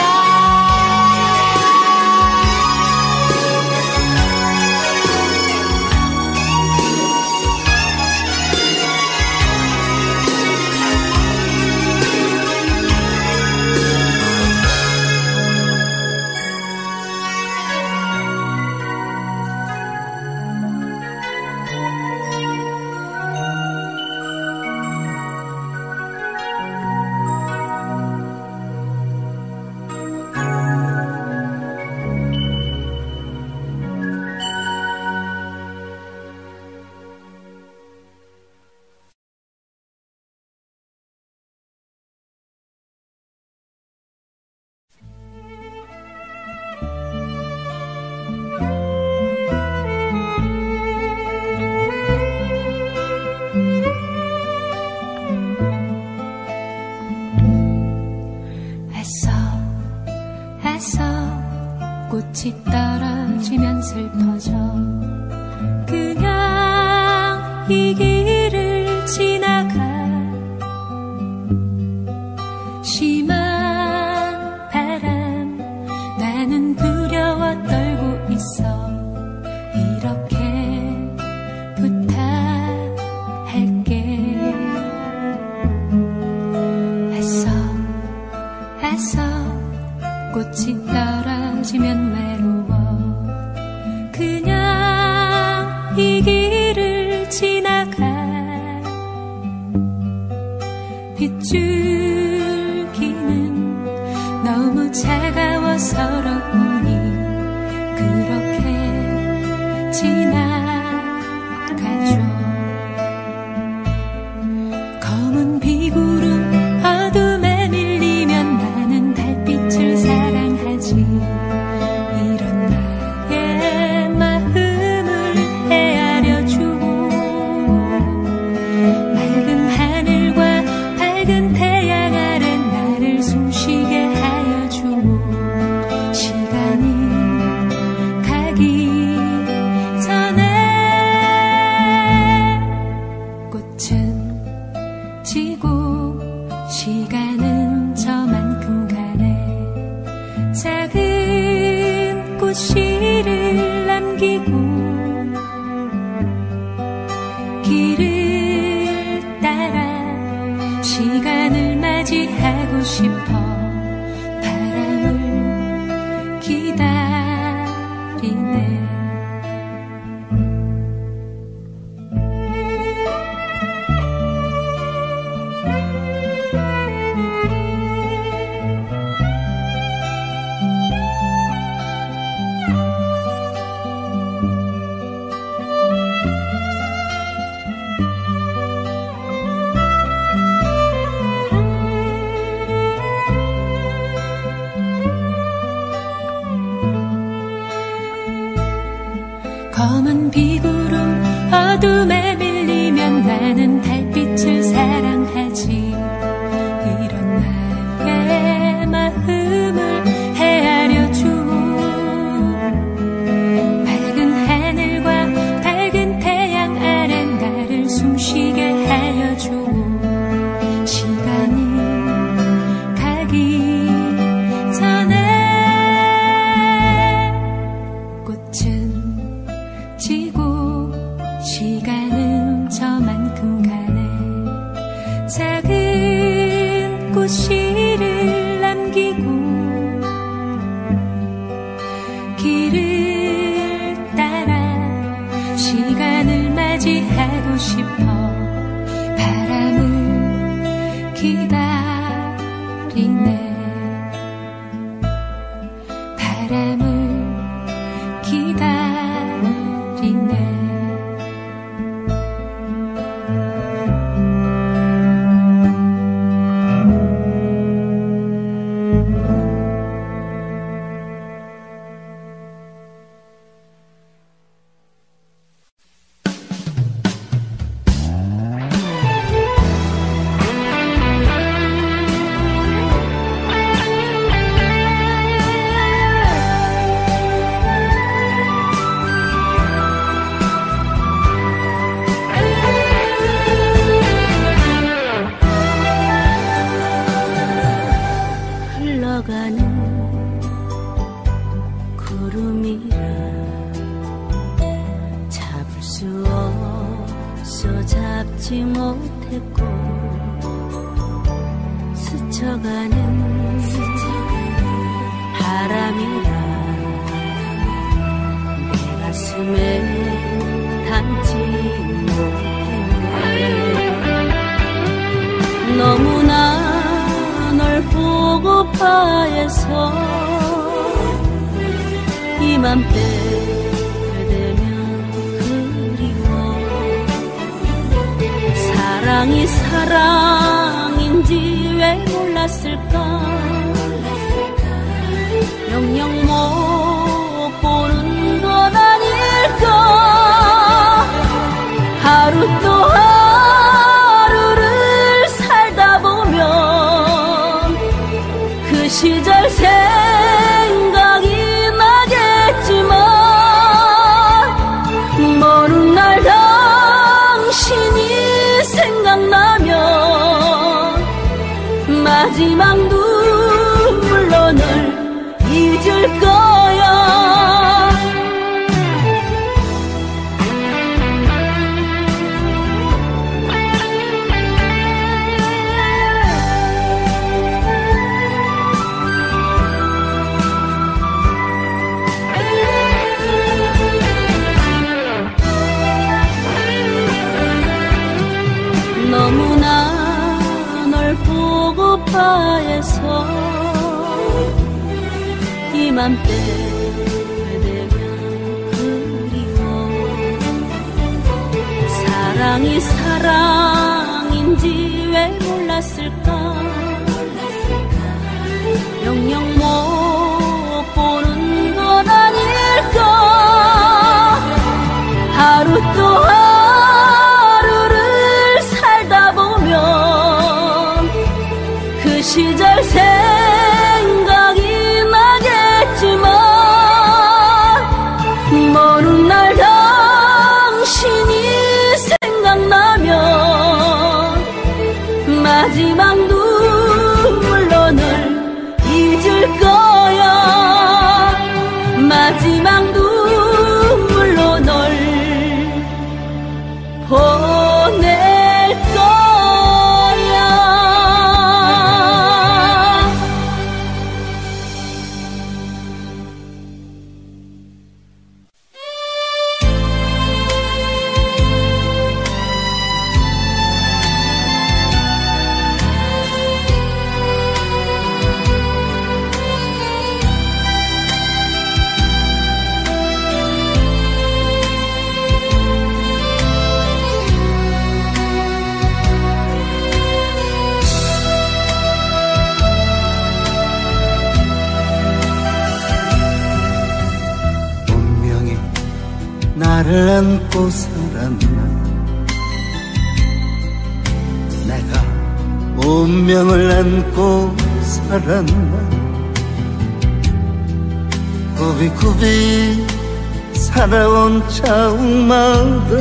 애써 꽃이 떨어지면 슬퍼져. 그냥 이 길을 지나가. 심한 바람 나는 두려워 떨고 있어. 이렇게 부탁할게. 애써 꽃이 떨어지면 외로워. 그냥 이 길을 지나가. 검은 비구름 어둠에 밀리면 나는 달빛을 사랑하지. 이런 나의 마음을 헤아려 줘. 밝은 하늘과 밝은 태양 아래 나를 숨쉬게 하여 줘. 시간이 가기 전에 꽃은 지고 시간은 저만큼 가네. 작은 꽃씨를 남기고 길을 따라 시간을 맞이하고 싶어. 바람을 기다리네. 바람을 기다리네. 흘러가는 구름이라 잡을 수 없어 잡지 못했고, 스쳐가는 바람이라 내 가슴에 담지 못했네. 너무나 널 보고파해서 이맘때 되면 그리워. 사랑이 사랑인지 왜 몰랐을까. 영영 못 보는 건 아닐까. 하루 또 하루를 살다 보면 그 시절 생각이 나겠지만, 먼 날 당신이 생각나면 마지막 눈물로 널 잊을 거야. 너무나 널 보고파해서 이맘때 되면 그리워. 사랑이 사랑인지 왜 몰랐을까. 영영 못 보는 건 아닐까. 하루 또 그 시절 생각이 나겠지만, 먼 날 당신이 생각나면 마지막 눈물로 널 잊을 거야. 나를 안고 살았나. 내가 운명을 안고 살았나. 굽이굽이 살아온 자욱마다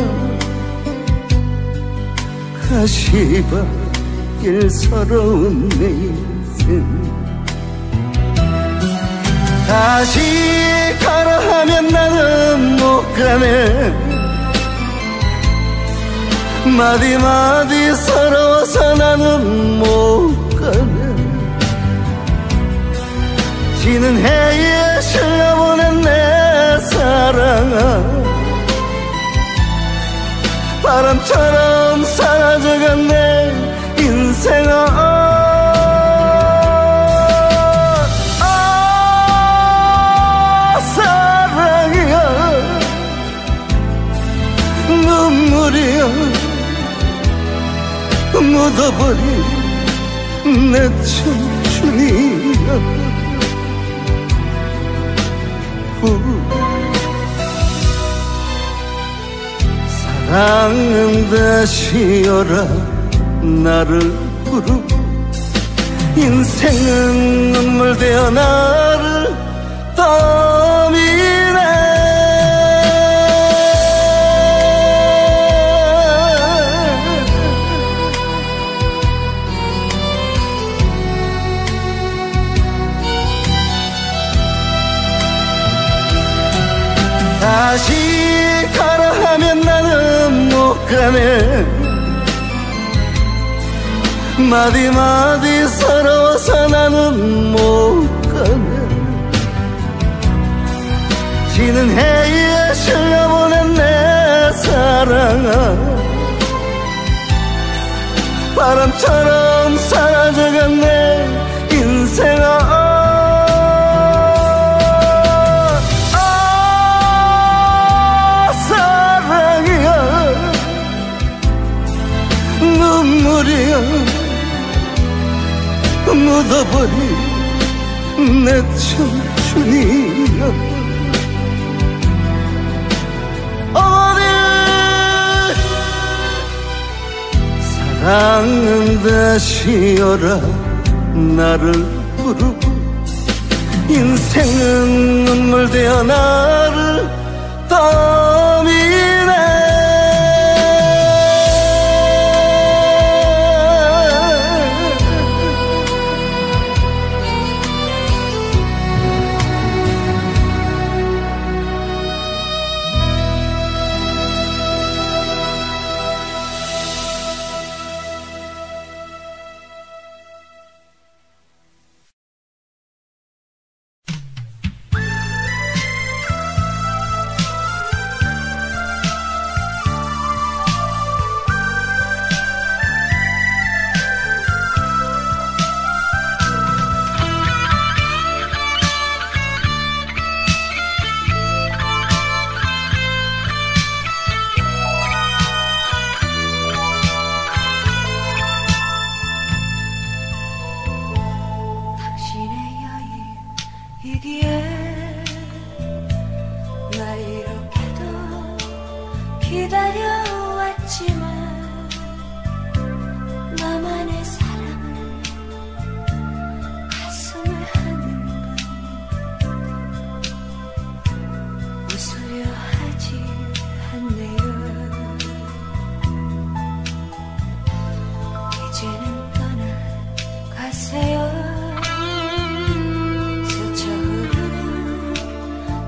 가시밭길 서러운 내 인생. 다시 가라 하면 나는 못 가네. 마디마디 서러워서 나는 못 가네. 지는 해에 실려보낸 내 사랑아, 바람처럼 사라져간 내 인생아. 눈물이야 묻어버린 내 청춘이야. 사랑은 다시 오라 나를 부르고, 인생은 눈물 되어 나를 떠미네. 다시 가라 하면 나는 못 가네. 마디마디 서러워서 나는 못 가네. 지는 해에 실려보낸 내 사랑아, 바람처럼 사라져간 내 인생아. 눈물이야 묻어버린 내 청춘이야. 어디 사랑은 다시 오라 나를 부르고, 인생은 눈물 되어 나를 떠미네.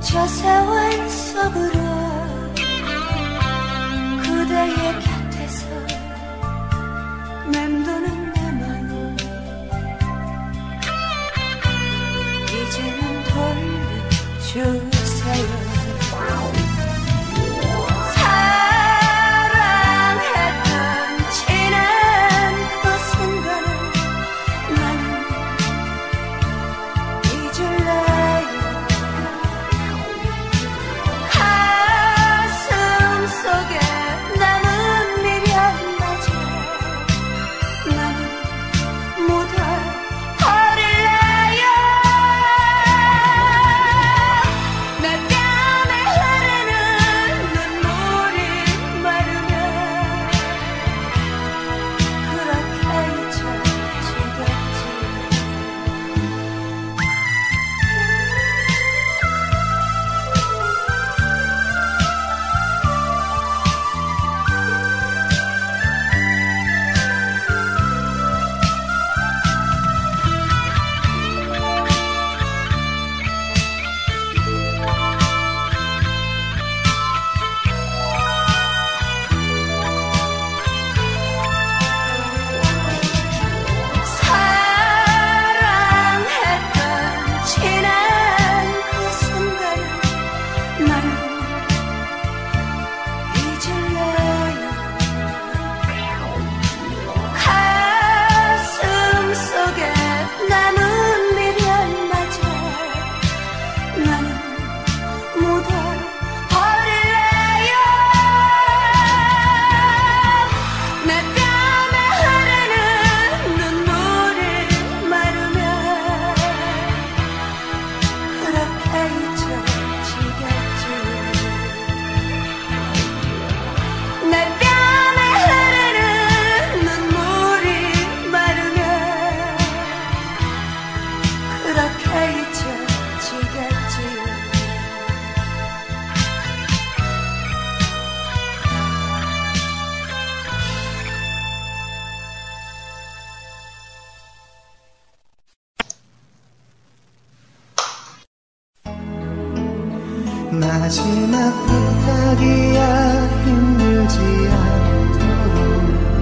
세월 속으로 그대의 곁에서 마지막 부탁이야 힘들지 않도록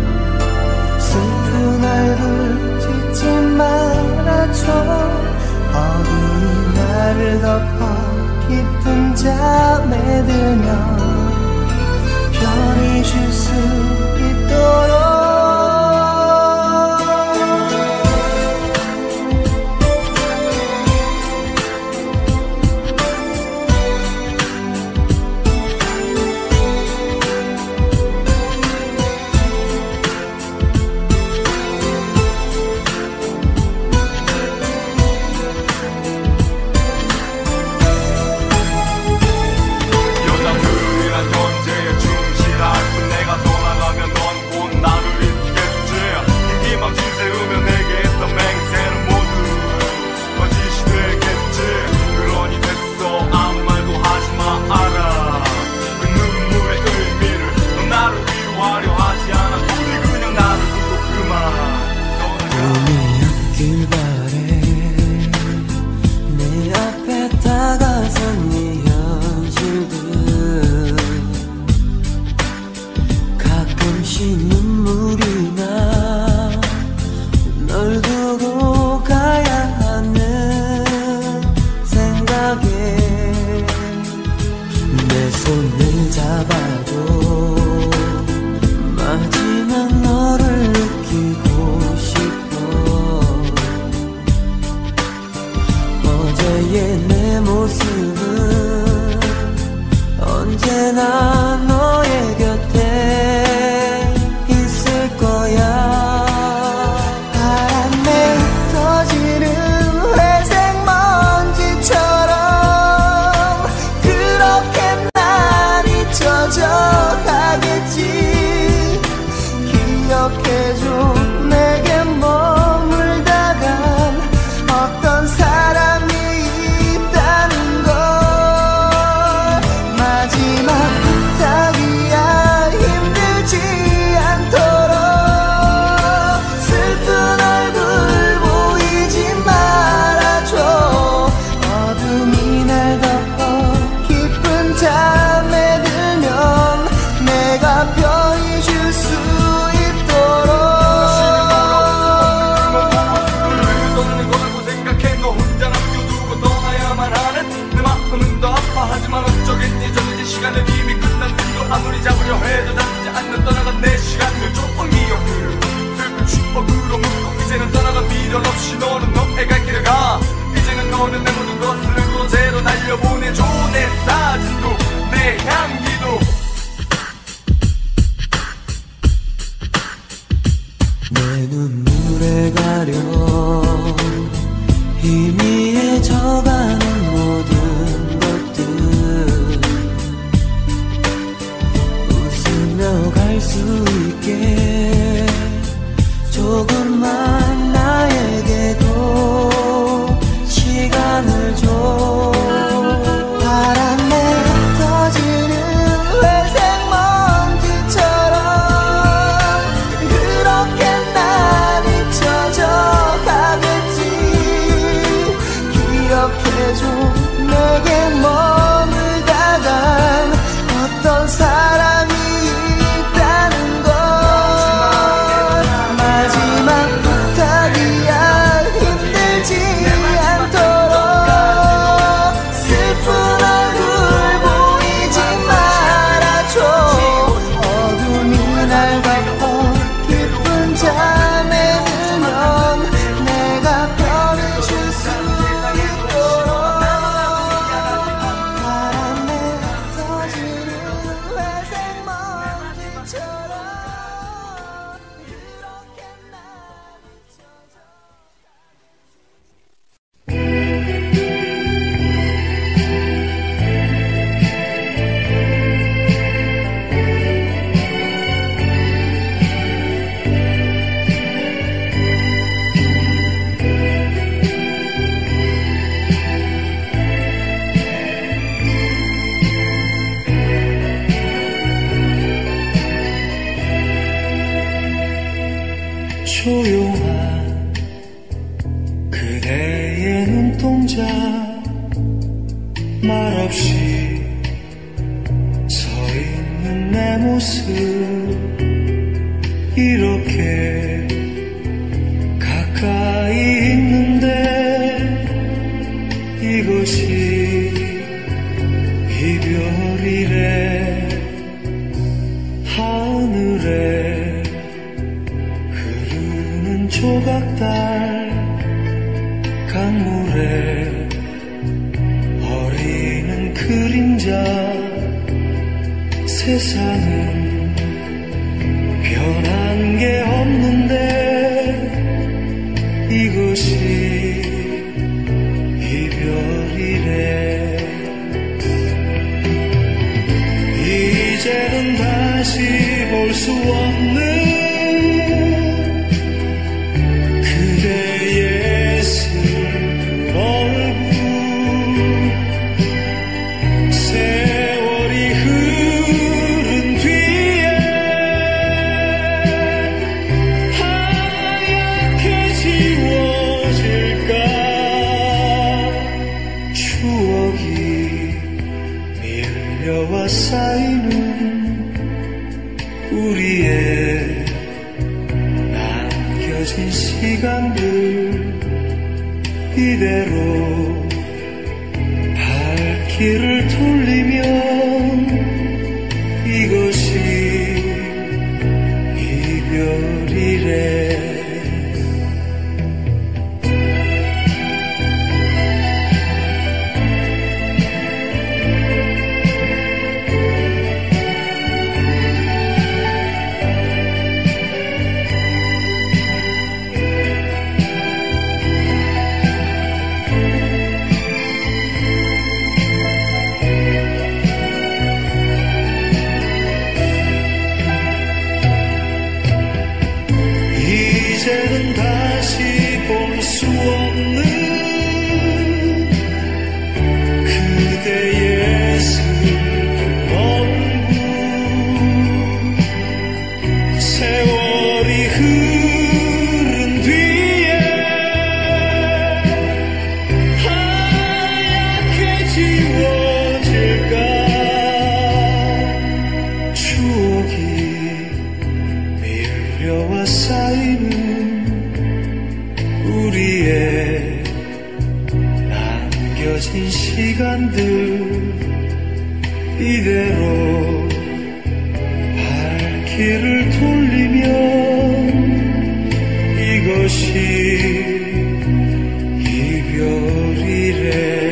슬픈 얼굴 짓지 말아줘 어둠이 나를 덮어 깊은 잠에 들면 별이 줄 수 있도록 조용한 그대의 눈동자 말없이 내 모습 이렇게 가까이 있는데 이것이 이별이래. 하늘에 흐르는 조각달 강물에 어리는 그림자. 세상은 변한 게 없는데 이것이 이별이래. 이제는 다시 볼 수 없는 그대의 슬픈 얼굴. 세월이 흐른 뒤에 하얗게 지워질까. 추억이 밀려와 쌓이는 우리의 남겨진 시간들 이대로 발길을 돌리면 이것이 이별이래. 이제는 다시 볼 수 없는 그대의 슬픈 얼굴. 세월이 흐른 뒤에 하얗게 지워질까. 추억이 밀려와 쌓이는 우리의 남겨진 시간들 이대로 발길을 돌리면 이것이 이별이래.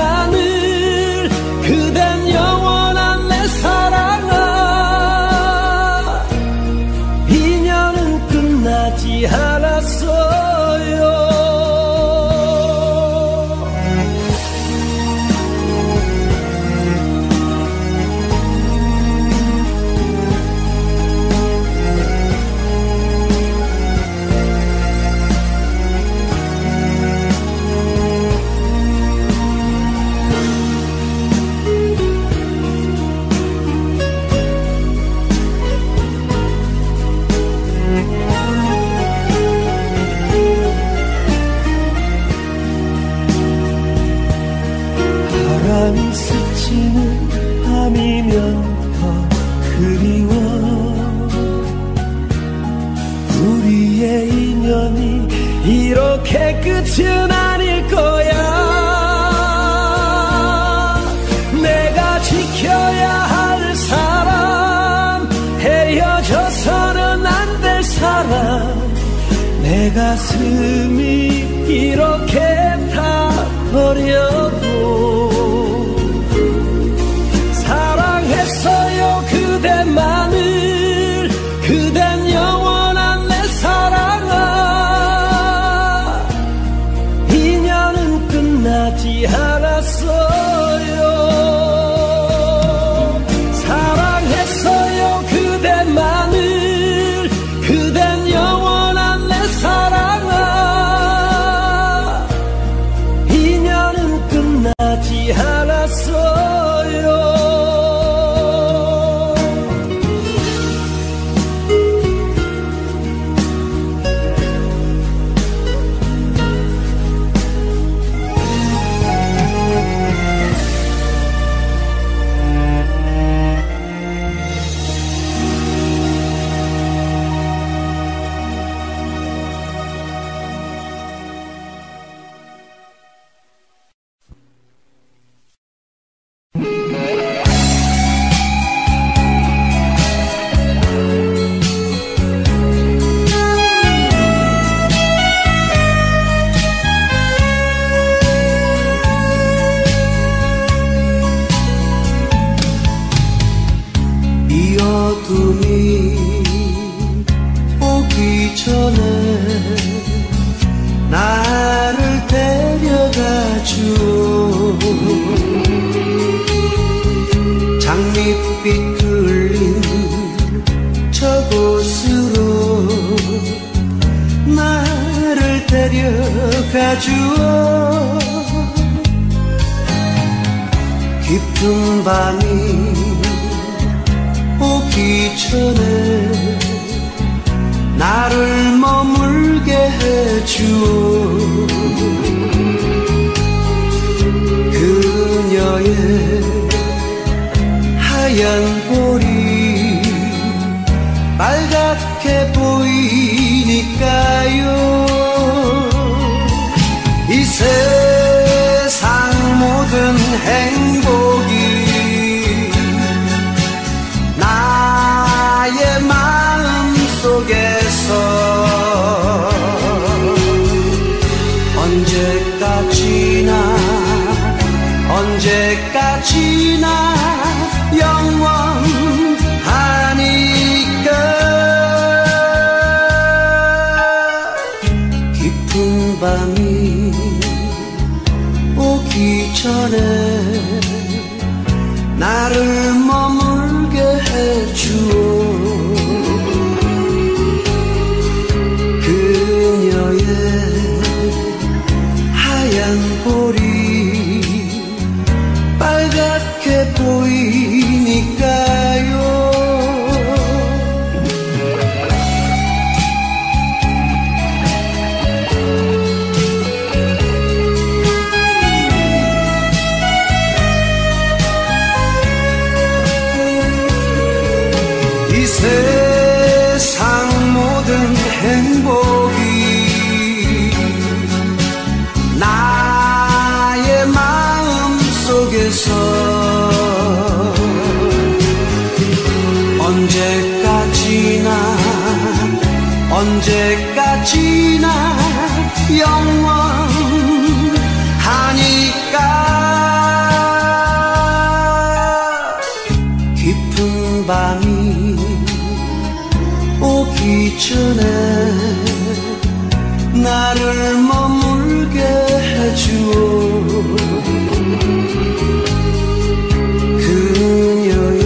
그댄 영원한 내 사랑아. 이게 끝은 아닐 거야. 내가 지켜야 할 사람, 헤어져서는 안 될 사람, 내 가슴이 이렇게 타버려도 사랑했어요 그대만을. 그댄 영원한 내 사랑아. 인연은 끝나지 않았어요. 사랑했어요 그대만을. 그댄 영원한 내 사랑아. 인연은 끝나지 않았어요. 이 어둠이 오기 전에 나를 데려가주오. 장밋빛 흘린 저곳으로 나를 데려가주오. 깊은 밤이 오기 전에 나를 머물게 해주오. 그녀의 하얀 볼이 빨갛게 보이니까요. 이 세상 모든 행복이 나의 마음 속에서 언제까지나 영원하니까. 깊은 밤이 오기 전에 나를 머물게 해주오. 그녀의 하얀 볼이 빨갛게 보이니까요. 이 세상 모든 행복이 나의 마음 속에서 언제까지나 영원하니까. 깊은 밤이 오기 전에 나를 머물게 해주오. 그녀의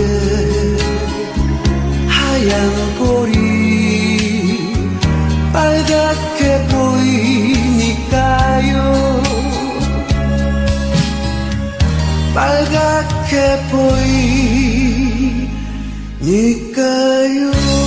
하얀 볼이 빨갛게 보이니까요. 빨갛게 보이니까요.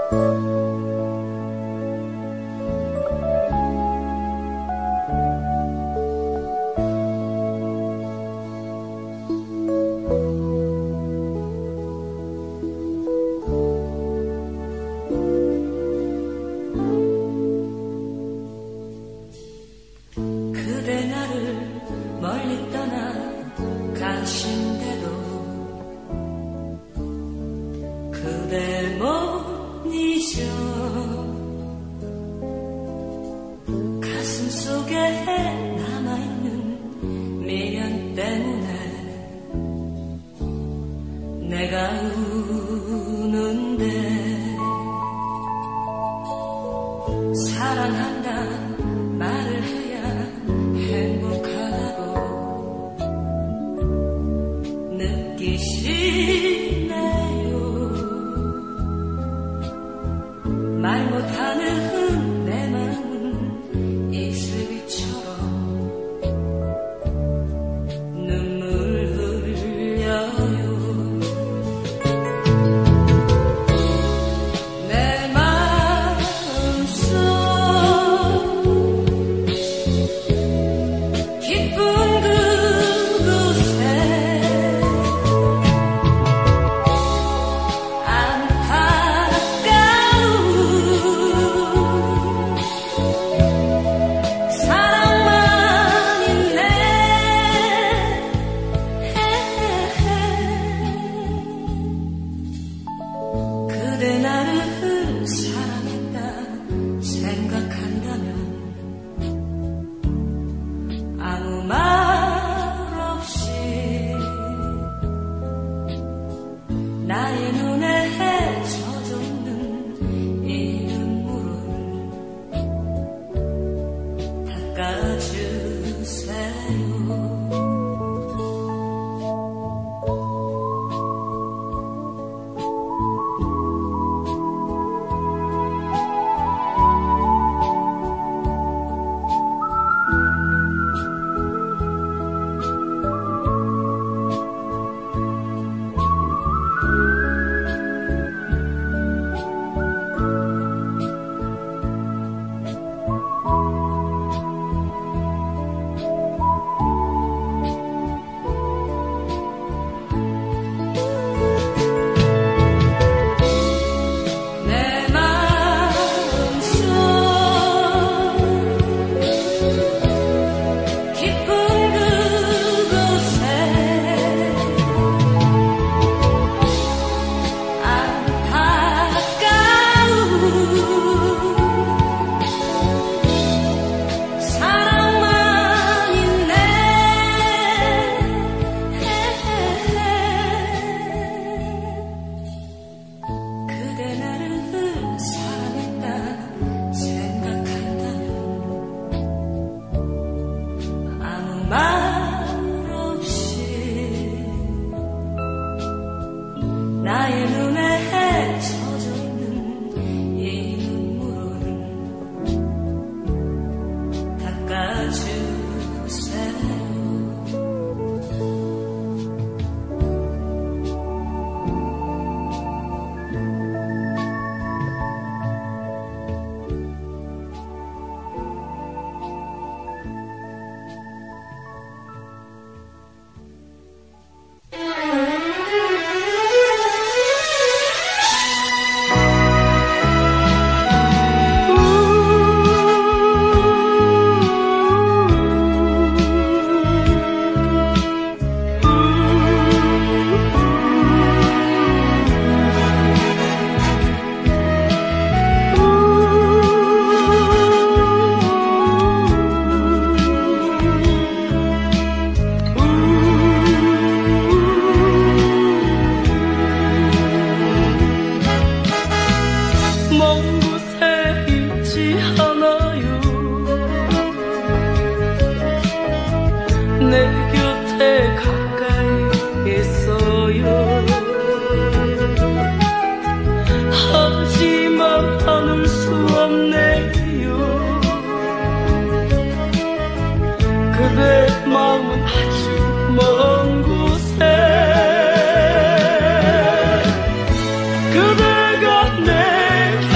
그대가 내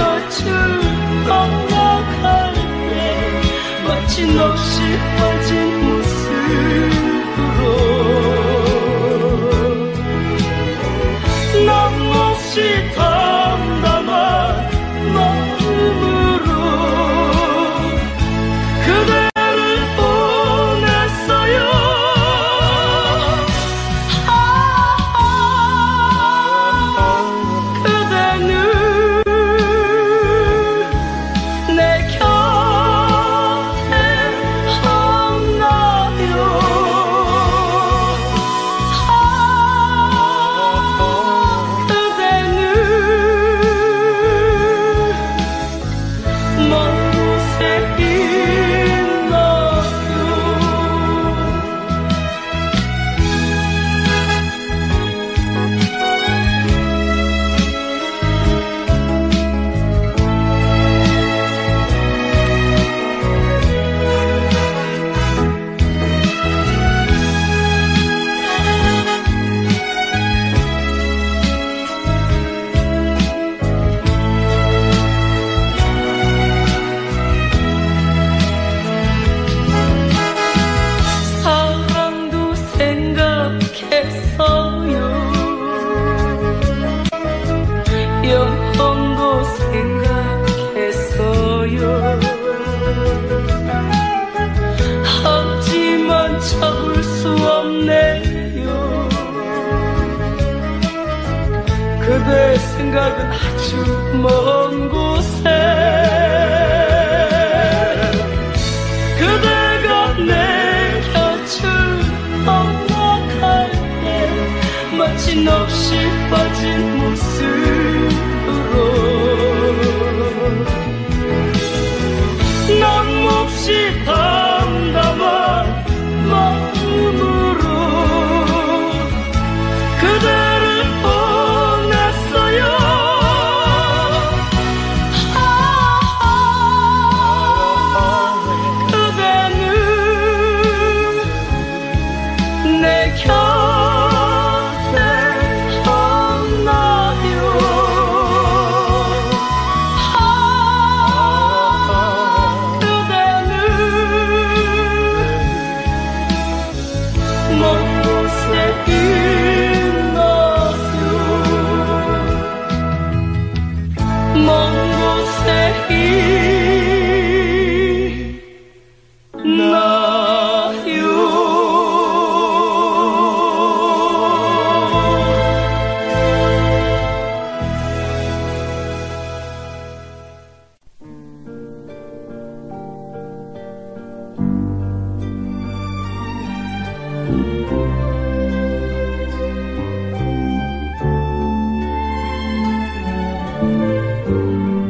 마침없이 빠진 모습으로 난 몹시 담담한 마음으로 그대를 보냈어요. 그대는 내 곁에 없나요? 그대는 먼 곳에 있나요? 사랑도 생각했어요. 영혼도 생각했어요. 하지만 잡을 수 없네요. 그대 생각은 아주 먼 곳에 그대가 내 곁을 떠나갈 때 마침없이 빠진 모습으로 난 몹시 담담한 마음으로 그대를 보냈어요. 그대는 내 곁에 없나요? 그대는 먼 곳에 있나요? 먼 곳에 있나요?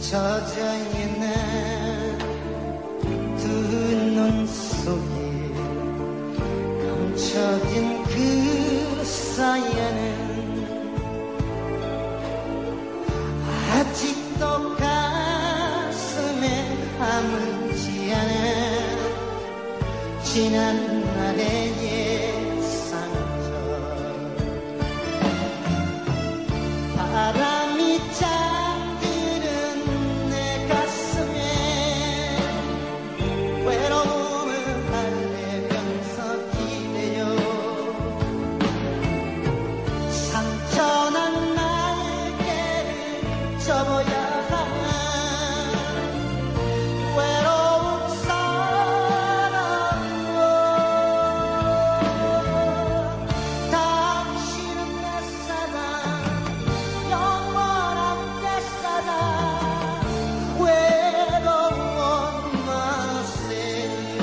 젖어있는 두 눈 속에 감춰진 그 사연은 아직도 가슴에 아물지 않은 지난날의 예상절 바람이 잠드는 내 가슴에 외로움을 달래면서 기대요 상처난 날개를 접어야 하는 외로운 사랑으로 당신은 내 사랑 영원한 내 사랑 외로워 마세요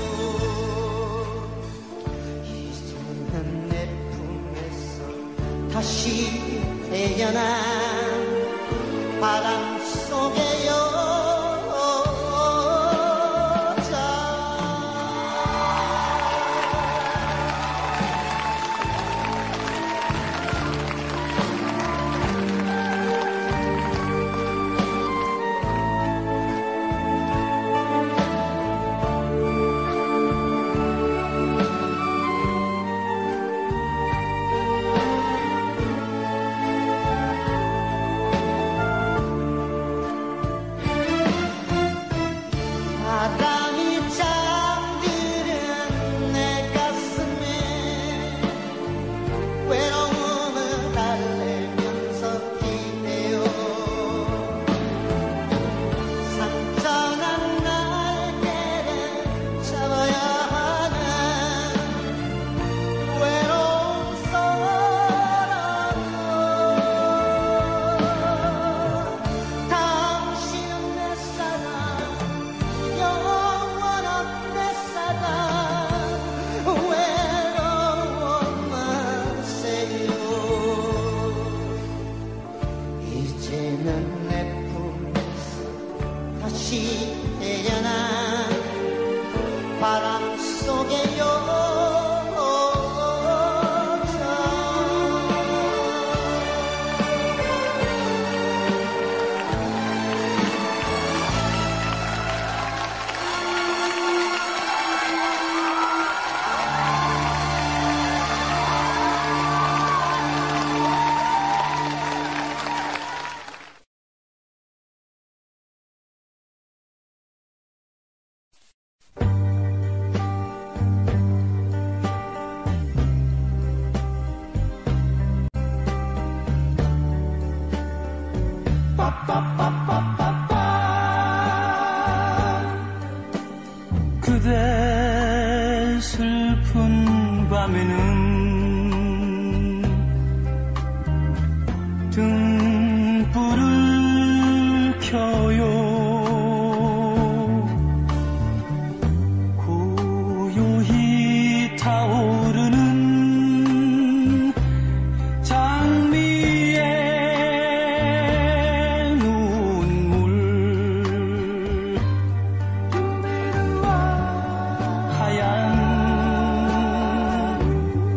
이제는 내 품에서 다시 태어난 바람 속의 여자 바람이 잠드는 내 가슴에 외로움을 달래면서 기대요 상처난 날개를 잡아야 하는 외로운 사랑으로 당신은 내 사랑 영원한 내 사랑 외로워 마세요 이제는 내 품에서 다시 태어난 바람 속의 여자 그대 슬픈 밤에는 등불을 켜요 고요히 타오르는 장미의 눈물 하얀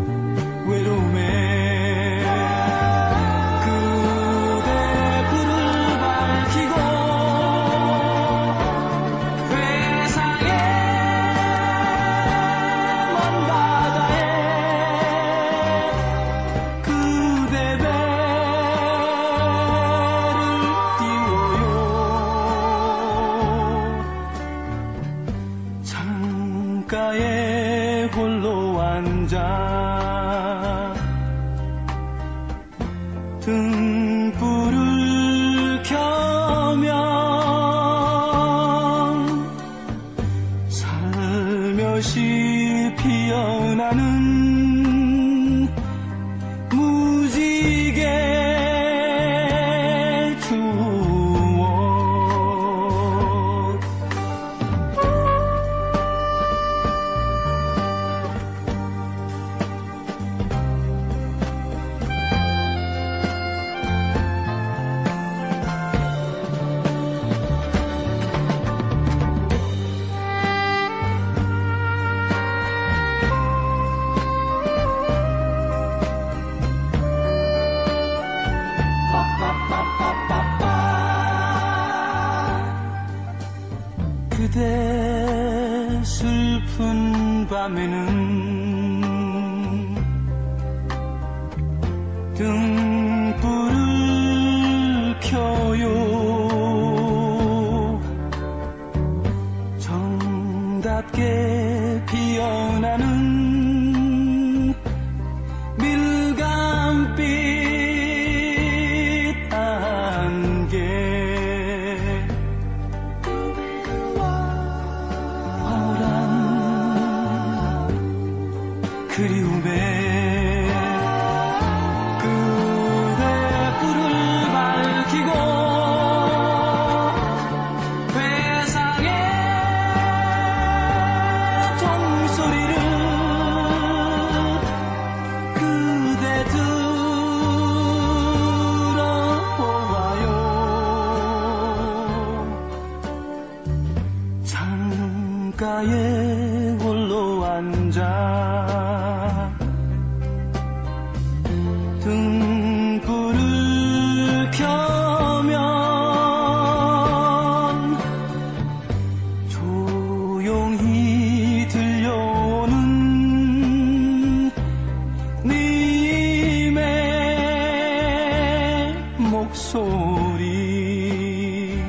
그대 슬픈 밤에는 등불을 켜요. 정답게 피어나는 밀감빛 안개, 황홀한 그리움에 창가에 홀로 앉아 등불을 켜면 조용히 들려오는 님의 목소리,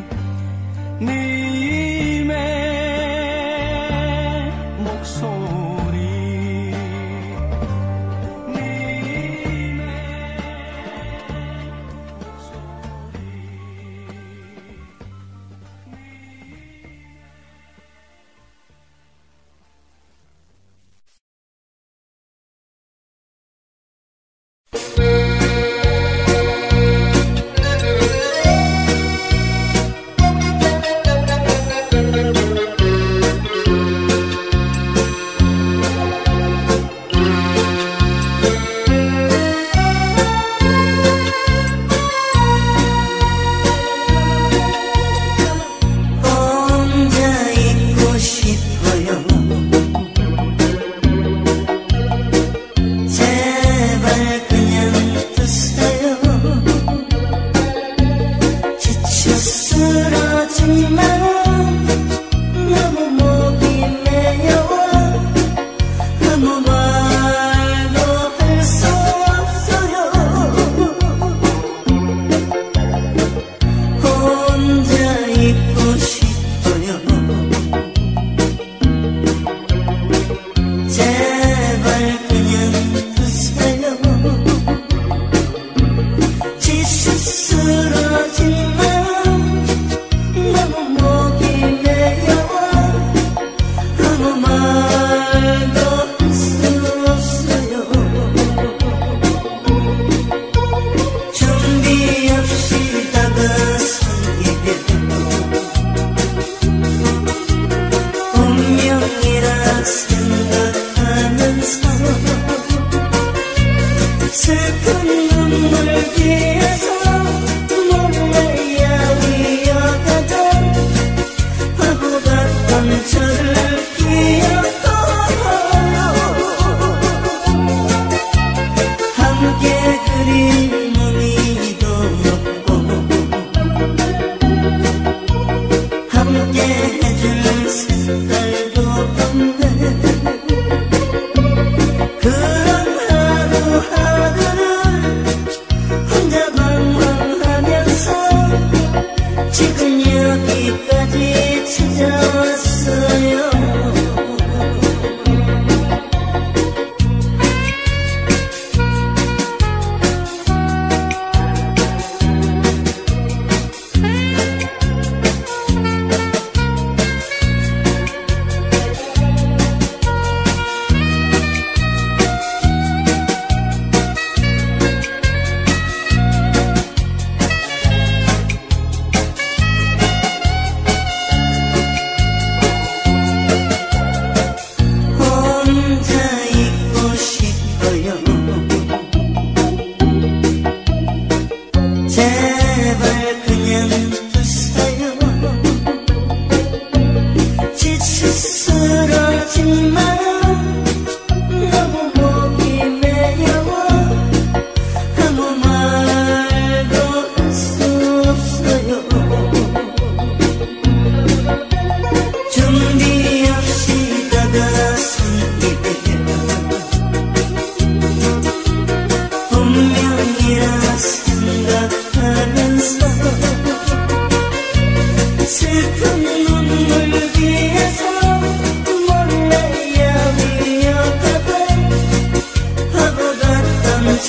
그런 하루하루를 혼자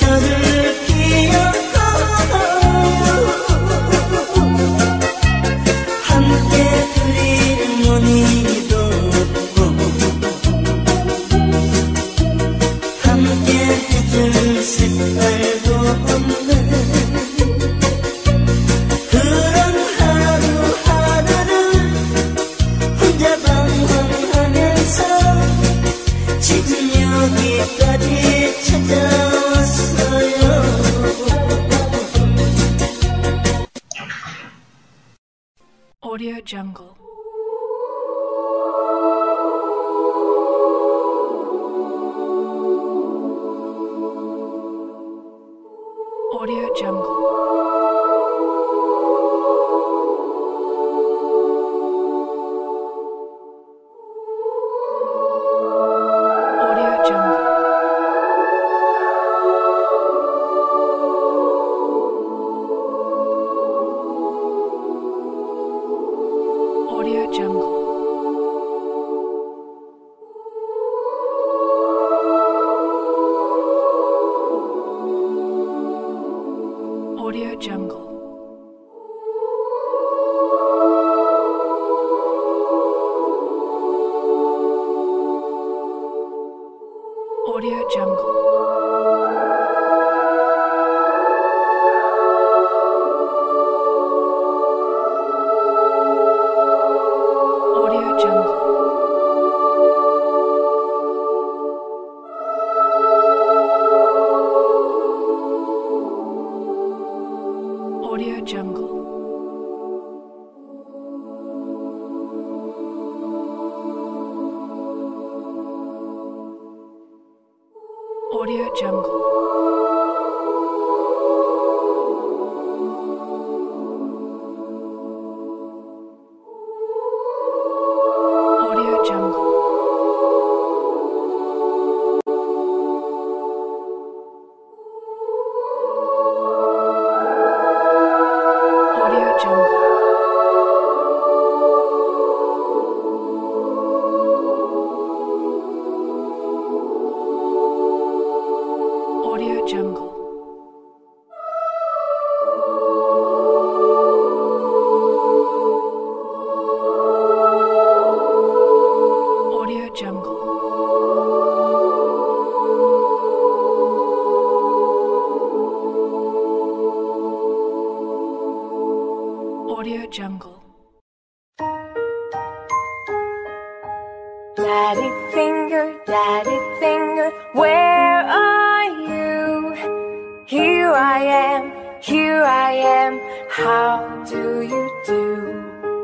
저를 기억하고 함께 그린 무늬도 함께 해줄 색깔도 없는 그런 하루하루를 혼자 방황하면서 지금 여기까지 찾아왔어요. Audio Jungle. Audio Jungle. Audio Jungle. Audio Jungle. Audio Jungle. Audio Jungle. Audio Jungle. Audio Jungle. Audio Jungle. Audio Jungle. Audio Jungle. Audio Jungle. Audio Jungle. Audio Jungle. Daddy finger, where are you? Here I am, how do you do?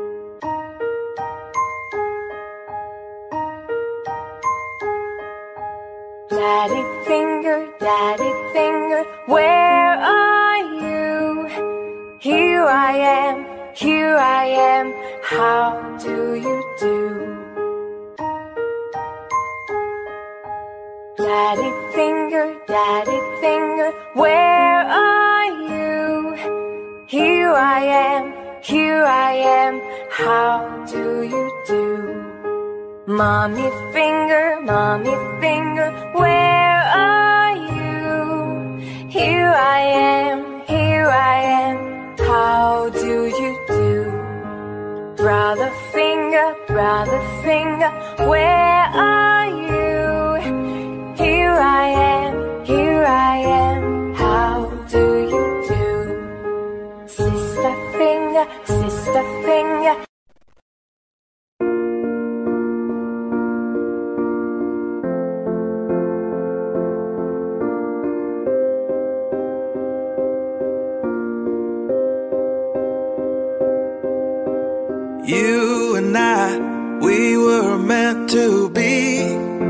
Daddy finger, where are you? Here I am, how do you do? Daddy finger, where are you? Here I am, how do you do? Mommy finger, where are you? Here I am, how do you do? Brother finger, where are you? Here I am, how do you do? Sister finger, You and I, we were meant to be.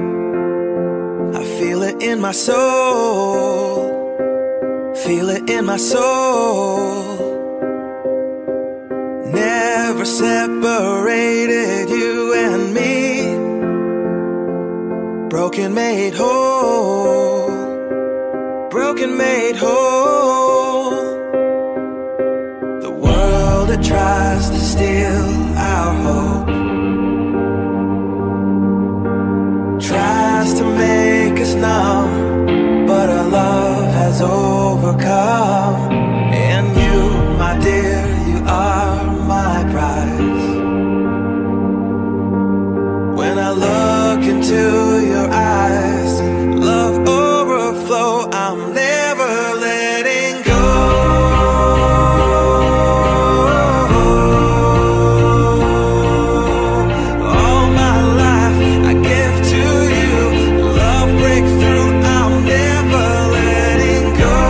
I feel it in my soul, feel it in my soul. Never separated, you and me. Broken made whole, broken made whole. The world that tries to steal our hope tries to make us numb, but our love has has overcome. And you, my dear, you are my prize. When I look into your eyes, love overflow, I'm never letting go. All my life I give to you, love breakthrough, I'm never letting go.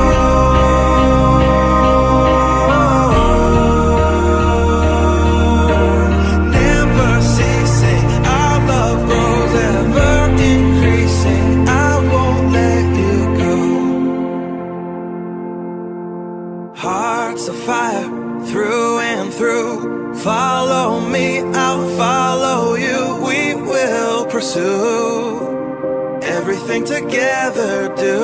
Never ceasing, our love grows, ever increasing, I won't let you go. Hearts of fire, through and through, follow me, I'll follow you, we will pursue everything together do.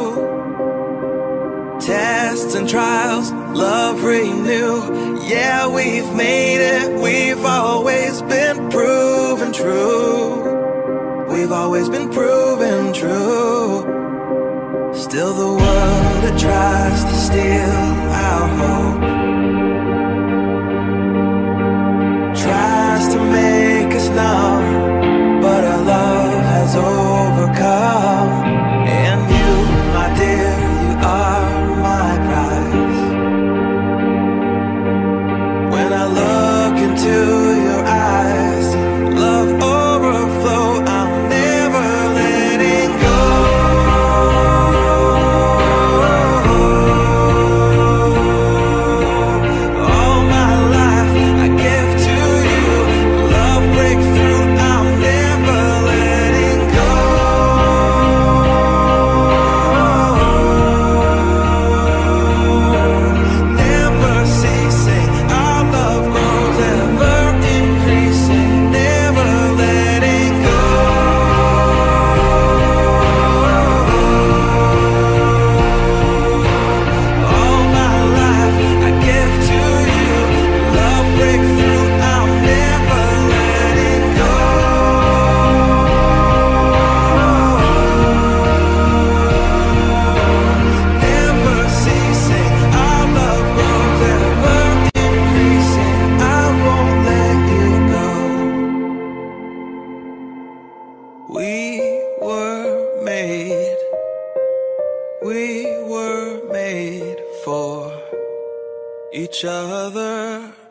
Tests and trials, love renew, yeah, we've made it, we've always been proven true. We've always been proven true. Still the world, it tries to steal our hope, tries to make us numb, but our love has overcome. And you, my dear, you are my prize. When I look into your eyes, love overflow, I'm never letting go. All my life I give to you, love breakthrough, I'm never letting go. Never ceasing, our love grows, ever increasing, never letting go. All my life I give to you, love breakthrough, I'm never letting go. Never ceasing, our love grows, ever increasing, I won't let you go. We were made for each other.